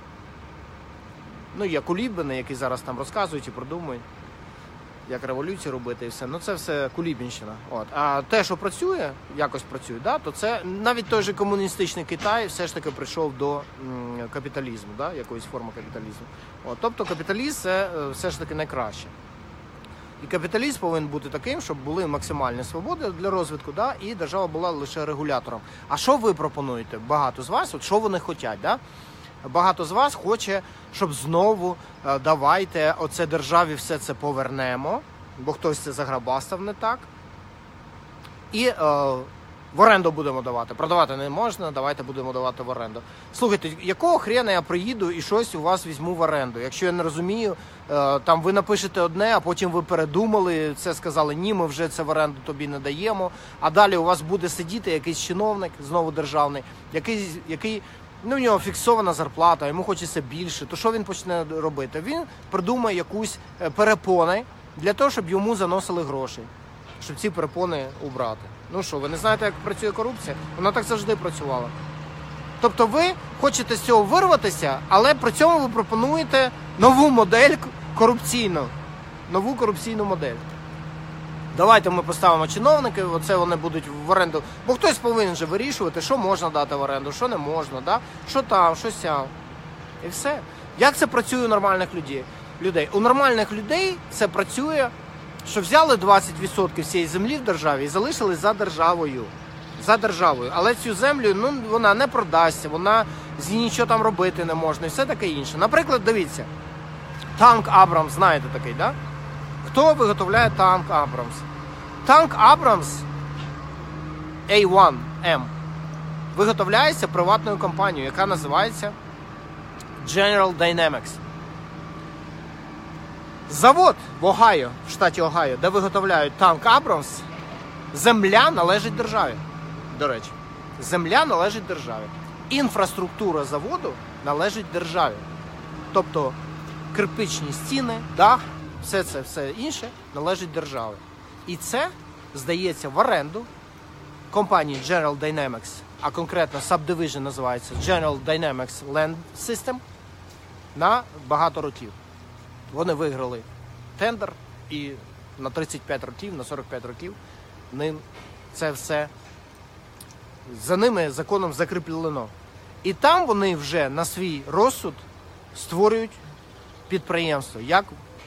Ну, є кулібини, які зараз там розказують і продумують, як революцію робити і все. Ну, це все кулібінщина. От. А те, що працює, якось працює, да, то це навіть той же комуністичний Китай все ж таки прийшов до м, капіталізму, да, якоїсь форми капіталізму. От. Тобто капіталізм – це все ж таки найкраще. І капіталізм повинен бути таким, щоб були максимальні свободи для розвитку, да, і держава була лише регулятором. А що ви пропонуєте? Багато з вас, от що вони хочуть, да? Багато з вас хоче, щоб знову е, давайте оце державі все це повернемо, бо хтось це заграбастав не так. І е, в оренду будемо давати. Продавати не можна, давайте будемо давати в оренду. Слухайте, якого хрена я приїду і щось у вас візьму в оренду? Якщо я не розумію, е, там ви напишете одне, а потім ви передумали, це сказали, ні, ми вже це в оренду тобі не даємо. А далі у вас буде сидіти якийсь чиновник, знову державний, який, який ну, у нього фіксована зарплата, йому хочеться більше, то що він почне робити? Він придумає якусь перепони для того, щоб йому заносили гроші, щоб ці перепони убрати. Ну що, ви не знаєте, як працює корупція? Вона так завжди працювала. Тобто ви хочете з цього вирватися, але при цьому ви пропонуєте нову модель корупційну. Нову корупційну модель. давайте ми поставимо чиновників, оце вони будуть в оренду. Бо хтось повинен же вирішувати, що можна дати в оренду, що не можна, да? Що там, що сям. І все. Як це працює у нормальних людей? людей? У нормальних людей це працює, що взяли двадцять відсотків всієї землі в державі і залишили за державою. За державою. Але цю землю, ну, вона не продасться, вона з ній нічого там робити не можна і все таке інше. Наприклад, дивіться, танк Абрамс, знаєте такий, да? Хто виготовляє танк Абрамс? Танк Абрамс ей один ем виготовляється приватною компанією, яка називається General Dynamics. Завод в Огайо, в штаті Огайо, де виготовляють танк Абрамс, земля належить державі. До речі, земля належить державі. Інфраструктура заводу належить державі. Тобто кирпичні стіни, дах, все це, все інше належить державі. І це здається в оренду компанії General Dynamics, а конкретно Subdivision називається General Dynamics Land System, на багато років. Вони виграли тендер і на тридцять п'ять років, на сорок п'ять років ним це все за ними законом закріплено. І там вони вже на свій розсуд створюють підприємство, як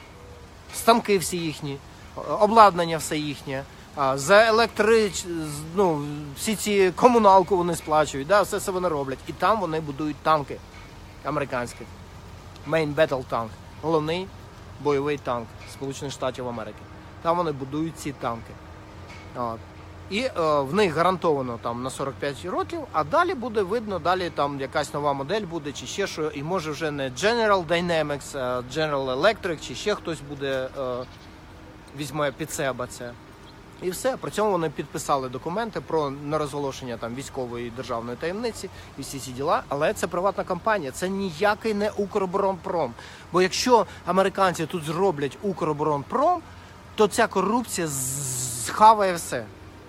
станки всі їхні, обладнання все їхнє, за електрич, ну, всі ці комуналку вони сплачують, да, все це вони роблять. І там вони будують танки американські. Main Battle Tank, головний бойовий танк Сполучених Штатів Америки. Там вони будують ці танки. От. І е, в них гарантовано там на сорок п'ять років, а далі буде видно, далі там якась нова модель буде, чи ще що, і може вже не General Dynamics, а General Electric, чи ще хтось буде, е, візьме під себе це. І все. При цьому вони підписали документи про нерозголошення там військової державної таємниці і всі ці діла. Але це приватна компанія, це ніякий не Укроборонпром. Бо якщо американці тут зроблять Укроборонпром, то ця корупція схаває все.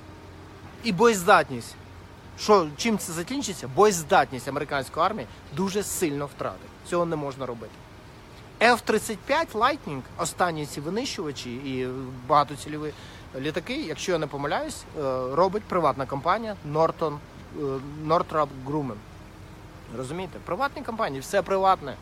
І боєздатність. Що, чим це закінчиться? Боєздатність американської армії дуже сильно втратить. Цього не можна робити. еф тридцять п'ять Lightning, останні ці винищувачі і багатоцільові літаки, якщо я не помиляюсь, робить приватна компанія Norton, Northrop Grumman. Розумієте? Приватні компанії, все приватне.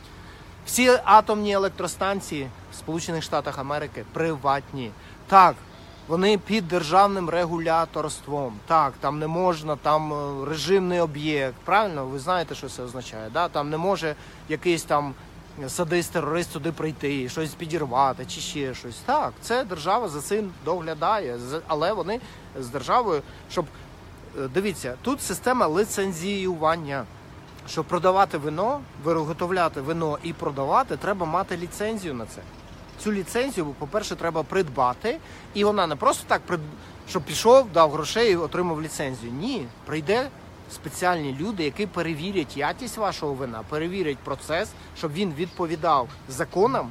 Всі атомні електростанції в Сполучених Штатах Америки приватні. Так, вони під державним регуляторством. Так, там не можна, там режимний об'єкт. Правильно? Ви знаєте, що це означає? Да? Там не може якийсь там садист-терорист сюди прийти, щось підірвати чи ще щось. Так, це держава за цим доглядає. Але вони з державою, щоб... Дивіться, тут система ліцензіювання. Щоб продавати вино, виготовляти вино і продавати, треба мати ліцензію на це. Цю ліцензію, по-перше, треба придбати, і вона не просто так, щоб пішов, дав грошей і отримав ліцензію. Ні, прийде спеціальні люди, які перевірять якість вашого вина, перевірять процес, щоб він відповідав законам,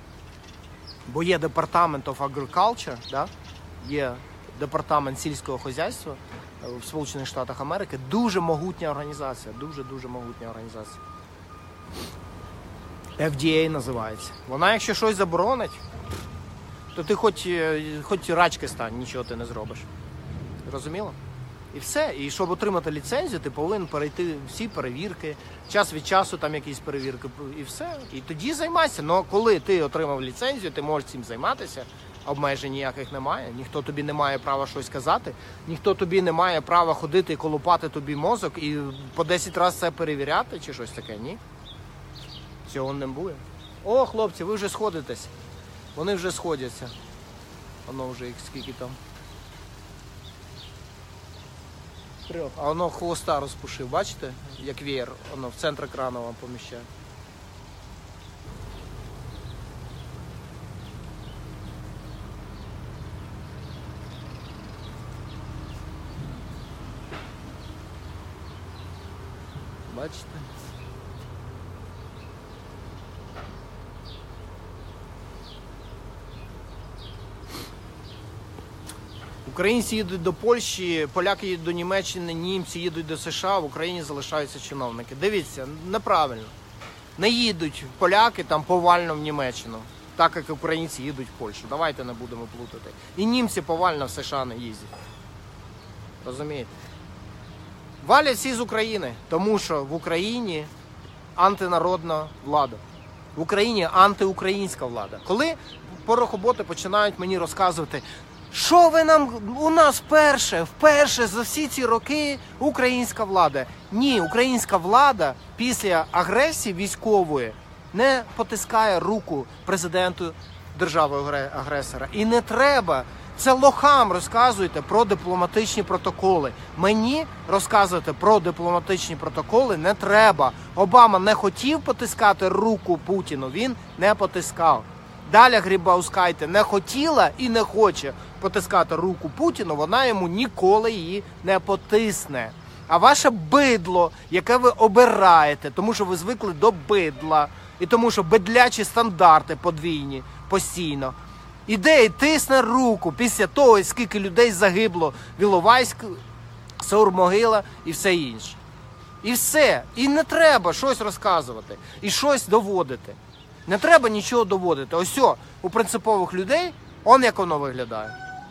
бо є Department of Agriculture, да? Є Департамент сільського хозяйства в Сполучених Штатах Америки, дуже могутня організація, дуже-дуже могутня організація. еф ді ей називається. Вона, якщо щось заборонить, то ти хоч, хоч рачки стань, нічого ти не зробиш. Розуміло? І все. І щоб отримати ліцензію, ти повинен перейти всі перевірки, час від часу там якісь перевірки, і все. І тоді займайся. Але коли ти отримав ліцензію, ти можеш цим займатися, обмежень ніяких немає, ніхто тобі не має права щось казати, ніхто тобі не має права ходити і колупати тобі мозок і по десять разів це перевіряти чи щось таке, ні? Цього не буде. О, хлопці, ви вже сходитесь. Вони вже сходяться. Воно вже їх скільки там. Трьох. А воно хвоста розпушив, бачите? Як веєр, воно в центр екрану вам поміщає. Бачите? Українці їдуть до Польщі, поляки їдуть до Німеччини, німці їдуть до США, в Україні залишаються чиновники. Дивіться, неправильно. Не їдуть поляки там повально в Німеччину. так як українці їдуть в Польщу. Давайте не будемо плутати. І німці повально в США не їздять. Розумієте? Валять всі з України, тому що в Україні антинародна влада. В Україні антиукраїнська влада. Коли порохоботи починають мені розказувати, що ви нам, у нас вперше, вперше за всі ці роки українська влада. Ні, українська влада після агресії військової не потискає руку президенту держави-агресора. І не треба. Це лохам розказуєте про дипломатичні протоколи. Мені розказувати про дипломатичні протоколи не треба. Обама не хотів потискати руку Путіну, він не потискав. Даля Грибаускайте не хотіла і не хоче потискати руку Путіну, вона йому ніколи її не потисне. А ваше бидло, яке ви обираєте, тому що ви звикли до бидла, і тому що бидлячі стандарти подвійні постійно, іде і тисне руку після того, скільки людей загибло в Іловайськ, Саур-Могила і все інше. І все. І не треба щось розказувати, і щось доводити. Не треба нічого доводити. Ось о, у принципових людей, он як воно виглядає.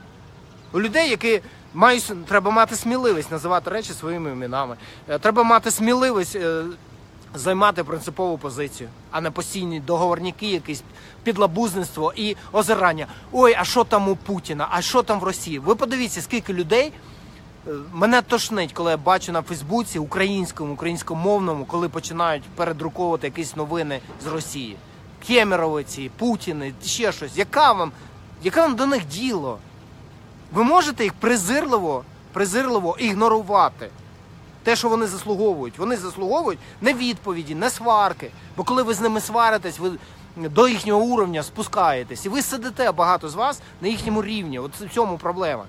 У людей, які мають, треба мати сміливість називати речі своїми іменами. Треба мати сміливість е, займати принципову позицію, а не постійні договорняки, якісь підлабузництво і озирання. Ой, а що там у Путіна, а що там в Росії? Ви подивіться, скільки людей, мене тошнить, коли я бачу на Фейсбуці українському, українськомовному, коли починають передруковувати якісь новини з Росії. Кемеровиці, Путіни, ще щось. Яка вам, яке вам до них діло? Ви можете їх презирливо, презирливо ігнорувати. Те, що вони заслуговують. Вони заслуговують не відповіді, не сварки. Бо коли ви з ними сваритесь, ви до їхнього уровня спускаєтесь. І ви сидите, багато з вас, на їхньому рівні. От в цьому проблема.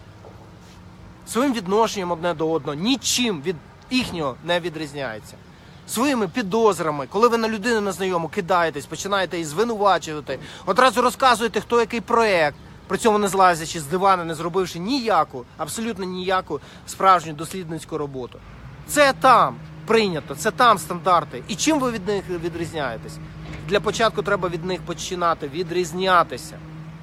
Своїм відношенням одне до одного нічим від їхнього не відрізняється. Своїми підозрами, коли ви на людину незнайому кидаєтесь, починаєте її звинувачувати, одразу розказуєте, хто який проєкт, при цьому не злазячи з дивана, не зробивши ніяку, абсолютно ніяку справжню дослідницьку роботу. Це там прийнято, це там стандарти. І чим ви від них відрізняєтесь? Для початку треба від них починати відрізнятися.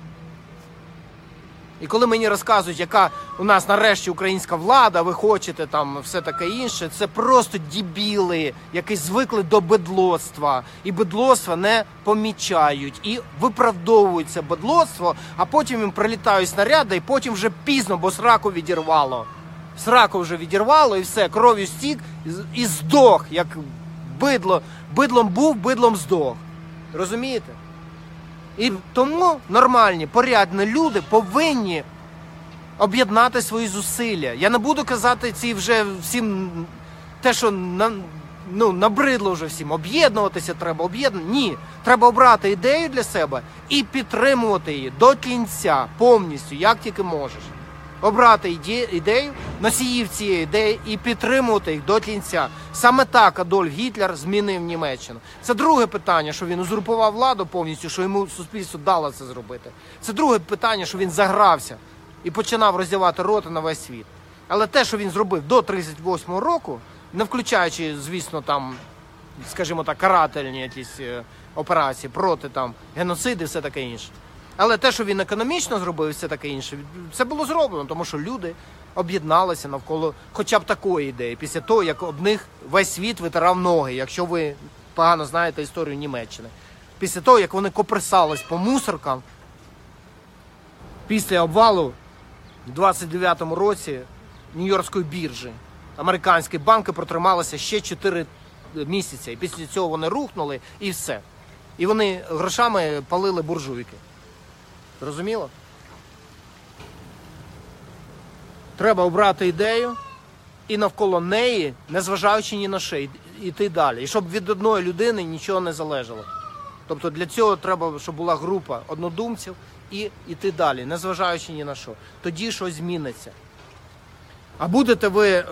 І коли мені розказують, яка у нас нарешті українська влада, ви хочете там все таке інше, це просто дебіли, які звикли до бедлоцтва. І бедлоцтва не помічають. І виправдовують це бедлоцтво, а потім їм прилітають снаряди, і потім вже пізно, бо сраку відірвало. Сраку вже відірвало і все, кров'ю стік і здох, як бидло. Бидлом був, бидлом здох. Розумієте? І тому нормальні, порядні люди повинні об'єднати свої зусилля. Я не буду казати ці вже всім те, що на, ну, набридло вже всім. Об'єднуватися треба, об'єднувати. Ні, треба обрати ідею для себе і підтримувати її до кінця, повністю, як тільки можеш. Обрати ідею, носіїв цієї ідеї і підтримувати їх до кінця. Саме так Адольф Гітлер змінив Німеччину. Це друге питання, що він узурпував владу повністю, що йому суспільство дало це зробити. Це друге питання, що він загрався і починав роздявати рота на весь світ. Але те, що він зробив до тридцять восьмого року, не включаючи, звісно, там, скажімо так, карательні якісь операції проти там геноциду і все таке інше. Але те, що він економічно зробив і все таке інше, це було зроблено, тому що люди об'єдналися навколо хоча б такої ідеї, після того, як об них весь світ витирав ноги, якщо ви погано знаєте історію Німеччини. Після того, як вони копирсались по мусоркам, після обвалу в двадцять дев'ятому році Нью-Йоркської біржі, американські банки протрималися ще чотири місяці, і після цього вони рухнули і все. І вони грошами палили буржуйки. Зрозуміло? Треба обрати ідею і навколо неї, незважаючи ні на що, йти далі. І щоб від одної людини нічого не залежало. Тобто для цього треба, щоб була група однодумців і йти далі, незважаючи ні на що. Тоді щось зміниться. А будете ви, е,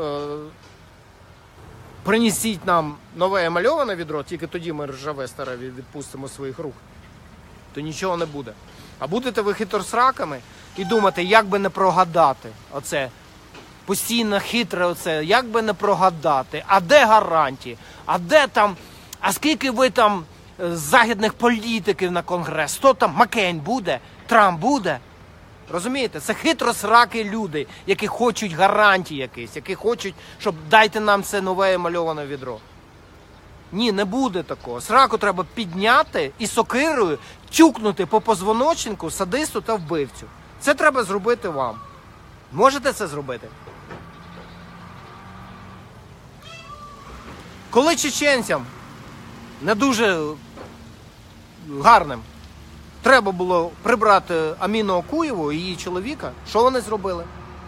принесіть нам нове емальоване відро, тільки тоді ми ржаве старе відпустимо з своїх рук, то нічого не буде. А будете ви хитросраками і думати, як би не прогадати оце, постійно хитре оце, як би не прогадати, а де гарантії, а де там, а скільки ви там з західних політиків на Конгрес. Хто там? Маккейн буде? Трамп буде? Розумієте? Це хитросракі люди, які хочуть гарантії якісь, які хочуть, щоб дайте нам це нове мальоване відро. Ні, не буде такого. Сраку треба підняти і сокирою тюкнути по позвоночнику садисту та вбивцю. Це треба зробити вам. Можете це зробити? Коли чеченцям не дуже гарним треба було прибрати Аміну Окуєву і її чоловіка, що вони зробили?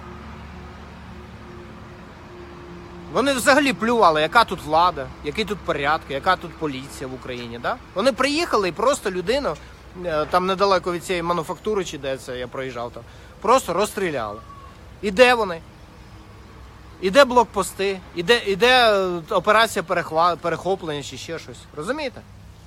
Вони взагалі плювали, яка тут влада, які тут порядки, яка тут поліція в Україні. Да? Вони приїхали і просто людину, там недалеко від цієї мануфактури, чи де це я проїжджав, там, просто розстріляли. І де вони? Іде блокпости, іде, іде операція перехва... перехоплення чи ще щось. Розумієте?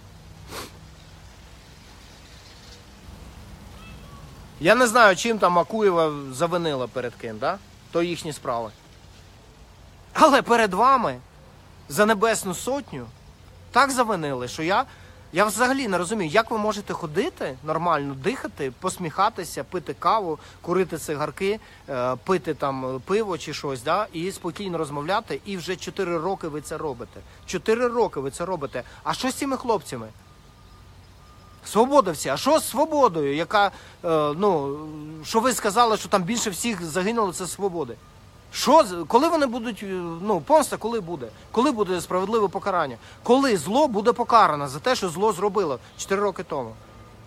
Я не знаю, чим там Окуєва завинила перед ким, да? То їхні справи. Але перед вами за Небесну Сотню так завинили, що я, я взагалі не розумію, як ви можете ходити, нормально дихати, посміхатися, пити каву, курити цигарки, пити там пиво чи щось, да? І спокійно розмовляти, і вже чотири роки ви це робите. Чотири роки ви це робите. А що з цими хлопцями? Свободовці, а що з свободою, яка, ну, що ви сказали, що там більше всіх загинуло, це свободи? Що, коли вони будуть, ну, помста коли буде? Коли буде справедливе покарання? Коли зло буде покарано за те, що зло зробило чотири роки тому?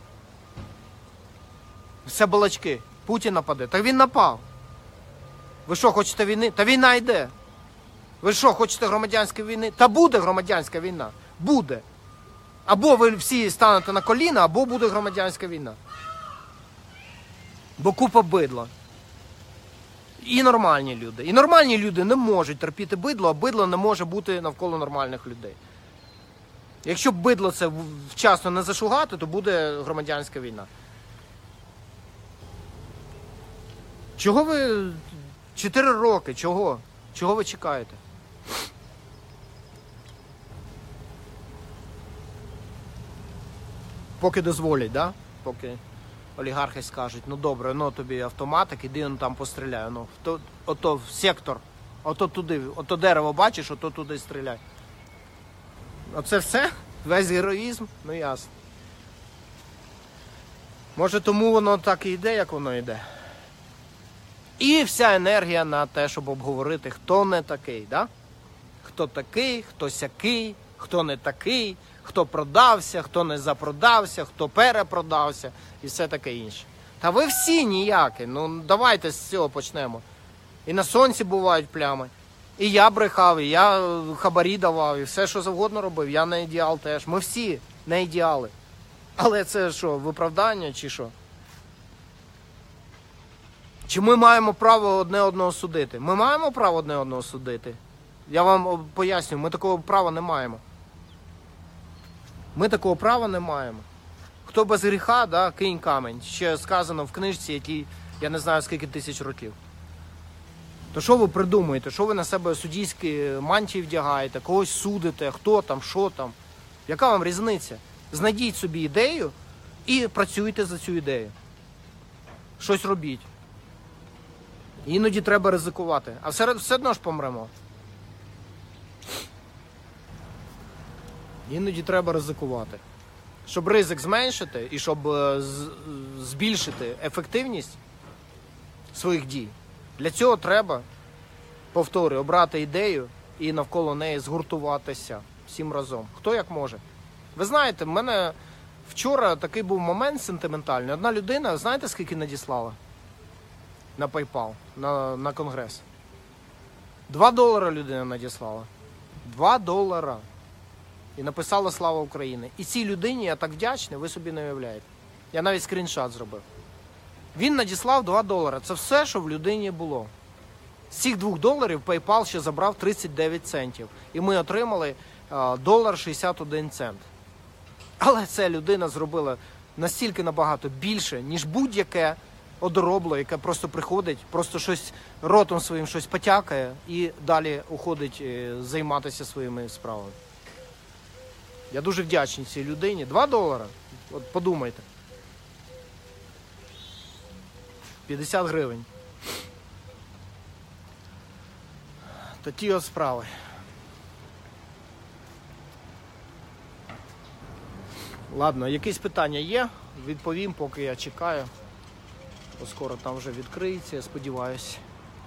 Все балачки. Путін нападе. Та він напав. Ви що, хочете війни? Та війна йде. Ви що, хочете громадянської війни? Та буде громадянська війна. Буде. Або ви всі станете на коліна, або буде громадянська війна. Бо купа бидла. І нормальні люди. І нормальні люди не можуть терпіти бидло, а бидло не може бути навколо нормальних людей. Якщо бидло це вчасно не зашугати, то буде громадянська війна. Чого ви... Чотири роки, чого? Чого ви чекаєте? Поки дозволять, да? Поки олігархи скажуть, ну добре, ну тобі автоматик, іди ну, там постріляй. Ну, то, ото в сектор, ото туди, ото дерево бачиш, ото туди стріляй. Оце все? Весь героїзм? Ну ясно. Може тому воно так і йде, як воно йде. І вся енергія на те, щоб обговорити, хто не такий, да? Хто такий, хто сякий, хто не такий, хто продався, хто не запродався, хто перепродався і все таке інше. Та ви всі ніякі, ну давайте з цього почнемо. І на сонці бувають плями. І я брехав, і я хабарі давав, і все, що завгодно робив. Я не ідеал теж. Ми всі не ідеали. Але це що, виправдання чи що? Чи ми маємо право одне одного судити? Ми маємо право одне одного судити? Я вам поясню, ми такого права не маємо. Ми такого права не маємо. Хто без гріха, да, кинь камінь. Ще сказано в книжці, якій, я не знаю, скільки тисяч років. То що ви придумуєте? Що ви на себе суддійські мантії вдягаєте? Когось судите? Хто там? Що там? Яка вам різниця? Знайдіть собі ідею і працюйте за цю ідею. Щось робіть. Іноді треба ризикувати. А все, все одно ж помремо. Іноді треба ризикувати. Щоб ризик зменшити і щоб збільшити ефективність своїх дій, для цього треба, повторюю, обрати ідею і навколо неї згуртуватися всім разом. Хто як може. Ви знаєте, в мене вчора такий був момент сентиментальний. Одна людина, знаєте, скільки надіслала на PayPal, на, на Конгрес? Два долара людина надіслала. Два долара. І написала «Слава Україні». І цій людині я так вдячний, ви собі не уявляєте. Я навіть скріншот зробив. Він надіслав два долара. Це все, що в людині було. З цих двох доларів PayPal ще забрав тридцять дев'ять центів. І ми отримали долар шістдесят один цент. Але ця людина зробила настільки набагато більше, ніж будь-яке одоробло, яке просто приходить, просто щось ротом своїм щось потякає і далі уходить займатися своїми справами. Я дуже вдячний цій людині. Два долара? От подумайте. п'ятдесят гривень. Та ті от справи. Ладно, якісь питання є? Відповім, поки я чекаю. Бо скоро там вже відкриється, я сподіваюся.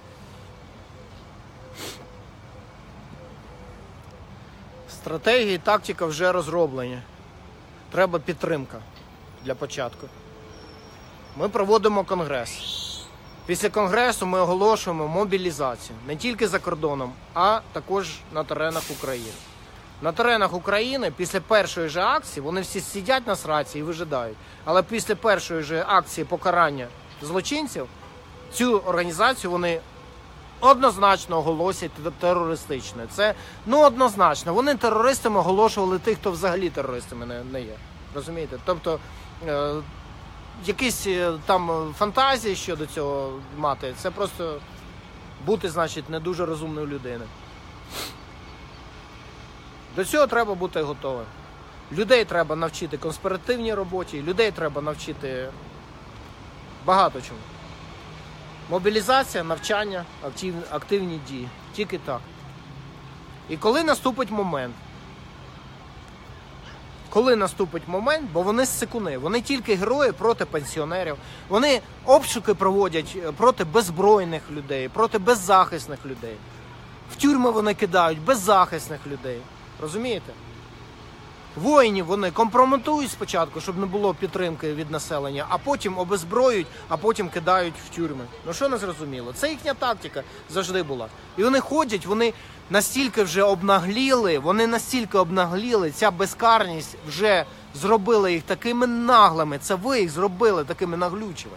Стратегії, тактика вже розроблені. Треба підтримка для початку. Ми проводимо конгрес. Після конгресу ми оголошуємо мобілізацію. Не тільки за кордоном, а також на теренах України. На теренах України після першої же акції, вони всі сидять на сраці і вижидають. Але після першої же акції покарання злочинців, цю організацію вони однозначно оголосять терористичною. Це, ну, однозначно. Вони терористами оголошували тих, хто взагалі терористами не, не є. Розумієте? Тобто, е, якісь там фантазії щодо цього мати, це просто бути, значить, не дуже розумною людиною. До цього треба бути готовим. Людей треба навчити конспіративній роботі, людей треба навчити багато чому. Мобілізація, навчання, актив, активні дії. Тільки так. І коли наступить момент, коли наступить момент, бо вони ссикуни, вони тільки герої проти пенсіонерів, вони обшуки проводять проти беззбройних людей, проти беззахисних людей. В тюрми вони кидають беззахисних людей. Розумієте? Воїнів вони компрометують спочатку, щоб не було підтримки від населення, а потім обезброюють, а потім кидають в тюрми. Ну що не зрозуміло? Це їхня тактика завжди була. І вони ходять, вони настільки вже обнагліли, вони настільки обнагліли, ця безкарність вже зробила їх такими наглими, це ви їх зробили такими наглючими.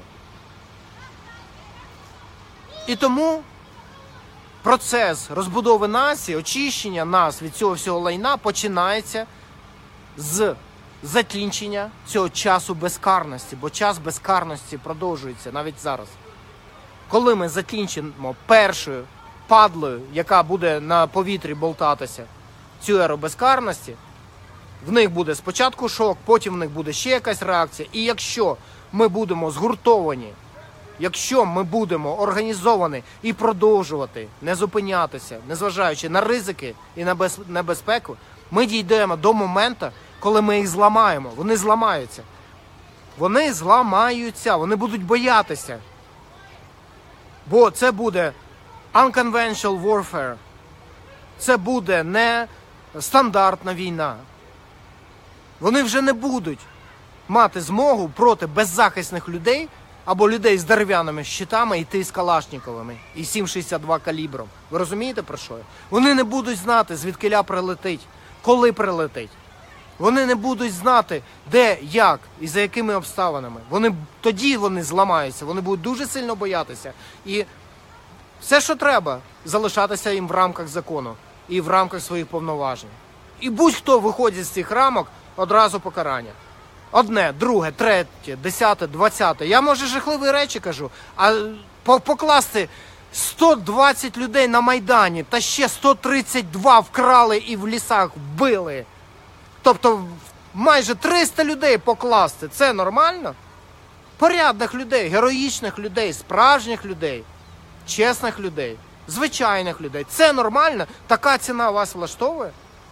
І тому процес розбудови нації, очищення нас від цього всього лайна починається з закінчення цього часу безкарності, бо час безкарності продовжується навіть зараз. Коли ми закінчимо першою падлою, яка буде на повітрі болтатися, цю еру безкарності, в них буде спочатку шок, потім в них буде ще якась реакція. І якщо ми будемо згуртовані, якщо ми будемо організовані і продовжувати не зупинятися, незважаючи на ризики і на небезпеку, ми дійдемо до моменту, коли ми їх зламаємо. Вони зламаються. Вони зламаються, вони будуть боятися. Бо це буде unconventional warfare. Це буде не стандартна війна. Вони вже не будуть мати змогу проти беззахисних людей або людей з дерев'яними щитами йти з калашниковими і сім шістдесят два калібром. Ви розумієте, про що я? Вони не будуть знати, звідкиля прилетить, коли прилетить. Вони не будуть знати, де, як і за якими обставинами. Вони, тоді вони зламаються, вони будуть дуже сильно боятися. І все, що треба, залишатися їм в рамках закону і в рамках своїх повноважень. І будь-хто виходить з цих рамок, одразу покарання. Одне, друге, третє, десяте, двадцяте. Я, може, жахливі речі кажу, а покласти сто двадцять людей на Майдані та ще сто тридцять два вкрали і в лісах вбили. Тобто майже триста людей покласти. Це нормально? Порядних людей, героїчних людей, справжніх людей, чесних людей, звичайних людей. Це нормально? Така ціна вас влаштовує?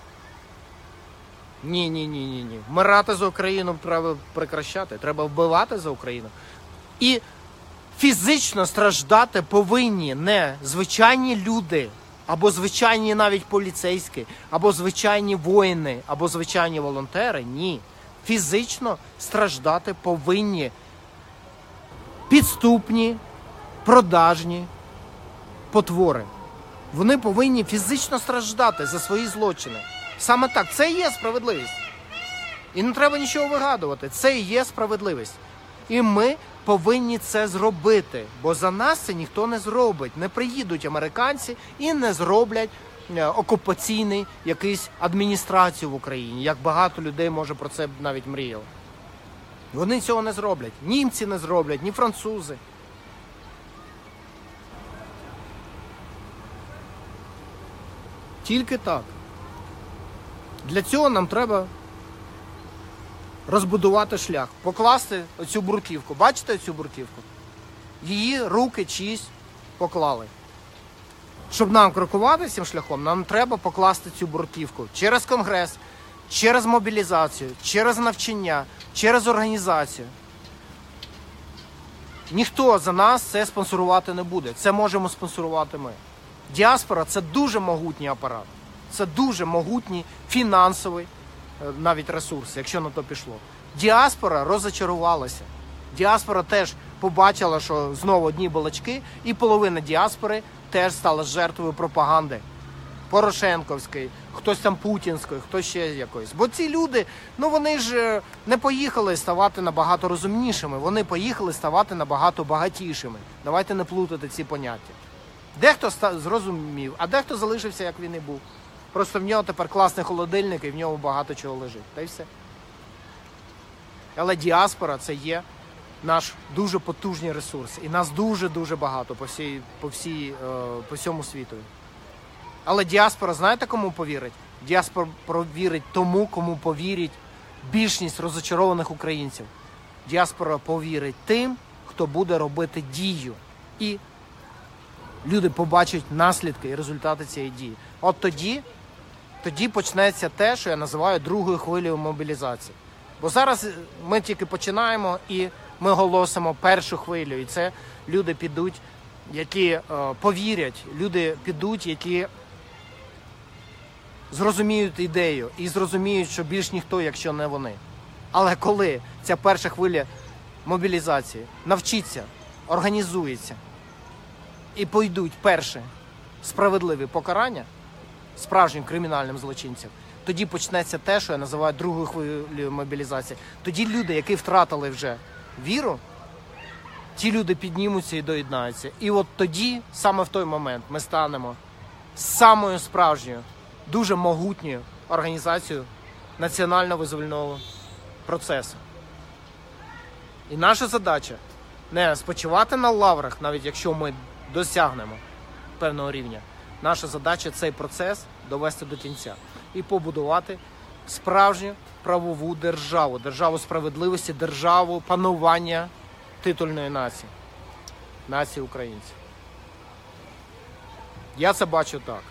Ні, ні, ні, ні, ні. Вмирати за Україну треба прекращати. Треба вбивати за Україну. І фізично страждати повинні не звичайні люди, або звичайні навіть поліцейські, або звичайні воїни, або звичайні волонтери. Ні. Фізично страждати повинні підступні, продажні потвори. Вони повинні фізично страждати за свої злочини. Саме так. Це і є справедливість. І не треба нічого вигадувати. Це і є справедливість. І ми повинні це зробити. Бо за нас це ніхто не зробить. Не приїдуть американці і не зроблять окупаційний якийсь адміністрацію в Україні. Як багато людей, може, про це навіть мріяли. Вони цього не зроблять. Німці не зроблять, ні французи. Тільки так. Для цього нам треба розбудувати шлях, покласти оцю бруківку. Бачите цю бруківку? Її руки чиїсь поклали. Щоб нам крокувати цим шляхом, нам треба покласти цю бруківку через Конгрес, через мобілізацію, через навчання, через організацію. Ніхто за нас це спонсорувати не буде. Це можемо спонсорувати ми. Діаспора – це дуже могутній апарат. Це дуже могутній фінансовий навіть ресурс, якщо на то пішло. Діаспора розочарувалася. Діаспора теж побачила, що знову одні балачки, і половина діаспори теж стала жертвою пропаганди. Порошенковської, хтось там путінської, хтось ще якоїсь. Бо ці люди, ну вони ж не поїхали ставати набагато розумнішими, вони поїхали ставати набагато багатішими. Давайте не плутати ці поняття. Дехто зрозумів, а дехто залишився, як він і був. Просто в нього тепер класний холодильник і в ньому багато чого лежить. Та й все. Але діаспора – це є наш дуже потужний ресурс. І нас дуже-дуже багато по, всій, по, всій, по всьому світу. Але діаспора, знаєте, кому повірить? Діаспора повірить тому, кому повірить більшість розочарованих українців. Діаспора повірить тим, хто буде робити дію. І люди побачать наслідки і результати цієї дії. От тоді, тоді почнеться те, що я називаю другою хвилею мобілізації. Бо зараз ми тільки починаємо і ми голосимо першу хвилю. І це люди підуть, які е, повірять, люди підуть, які зрозуміють ідею і зрозуміють, що більш ніхто, якщо не вони. Але коли ця перша хвиля мобілізації навчиться, організується і пойдуть перші справедливі покарання справжнім кримінальним злочинцям, тоді почнеться те, що я називаю другою хвилею мобілізації. Тоді люди, які втратили вже віру, ті люди піднімуться і доєднаються. І от тоді, саме в той момент, ми станемо самою справжньою, дуже могутньою організацією національно-визвольного процесу. І наша задача не спочивати на лаврах, навіть якщо ми досягнемо певного рівня. Наша задача цей процес довести до кінця і побудувати справжню правову державу, державу справедливості, державу панування титульної нації, нації українців. Я це бачу так.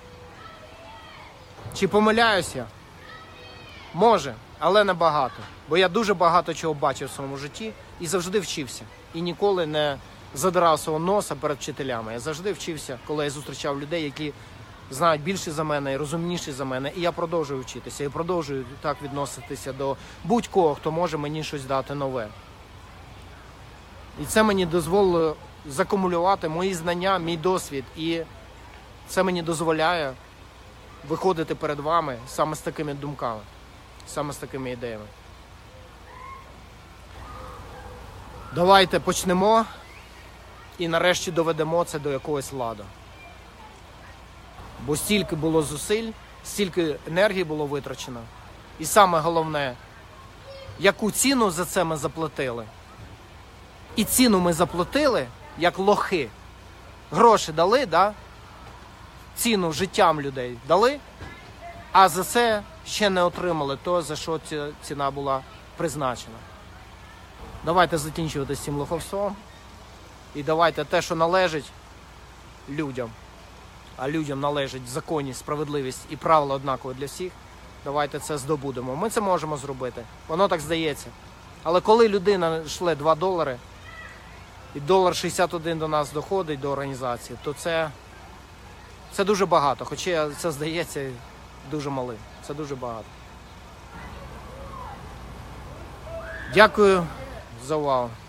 Чи помиляюся? Може, але не багато. Бо я дуже багато чого бачив в своєму житті і завжди вчився. І ніколи не задирав свого носа перед вчителями. Я завжди вчився, коли я зустрічав людей, які знають більше за мене і розумніші за мене. І я продовжую вчитися, і продовжую так відноситися до будь-кого, хто може мені щось дати нове. І це мені дозволило закумулювати мої знання, мій досвід. І це мені дозволяє виходити перед вами саме з такими думками, саме з такими ідеями. Давайте почнемо і нарешті доведемо це до якогось ладу. Бо стільки було зусиль, стільки енергії було витрачено. І саме головне, яку ціну за це ми заплатили. І ціну ми заплатили, як лохи. Гроші дали, да? Ціну життям людей дали, а за це ще не отримали то, за що ця ціна була призначена. Давайте закінчувати з цим лоховством. І давайте те, що належить людям, а людям належить законність, справедливість і правила однакові для всіх, давайте це здобудемо. Ми це можемо зробити. Воно так здається. Але коли людина шле два долари, і долар шістдесят один до нас доходить, до організації, то це, це дуже багато. Хоча це здається дуже малим. Це дуже багато. Дякую за увагу.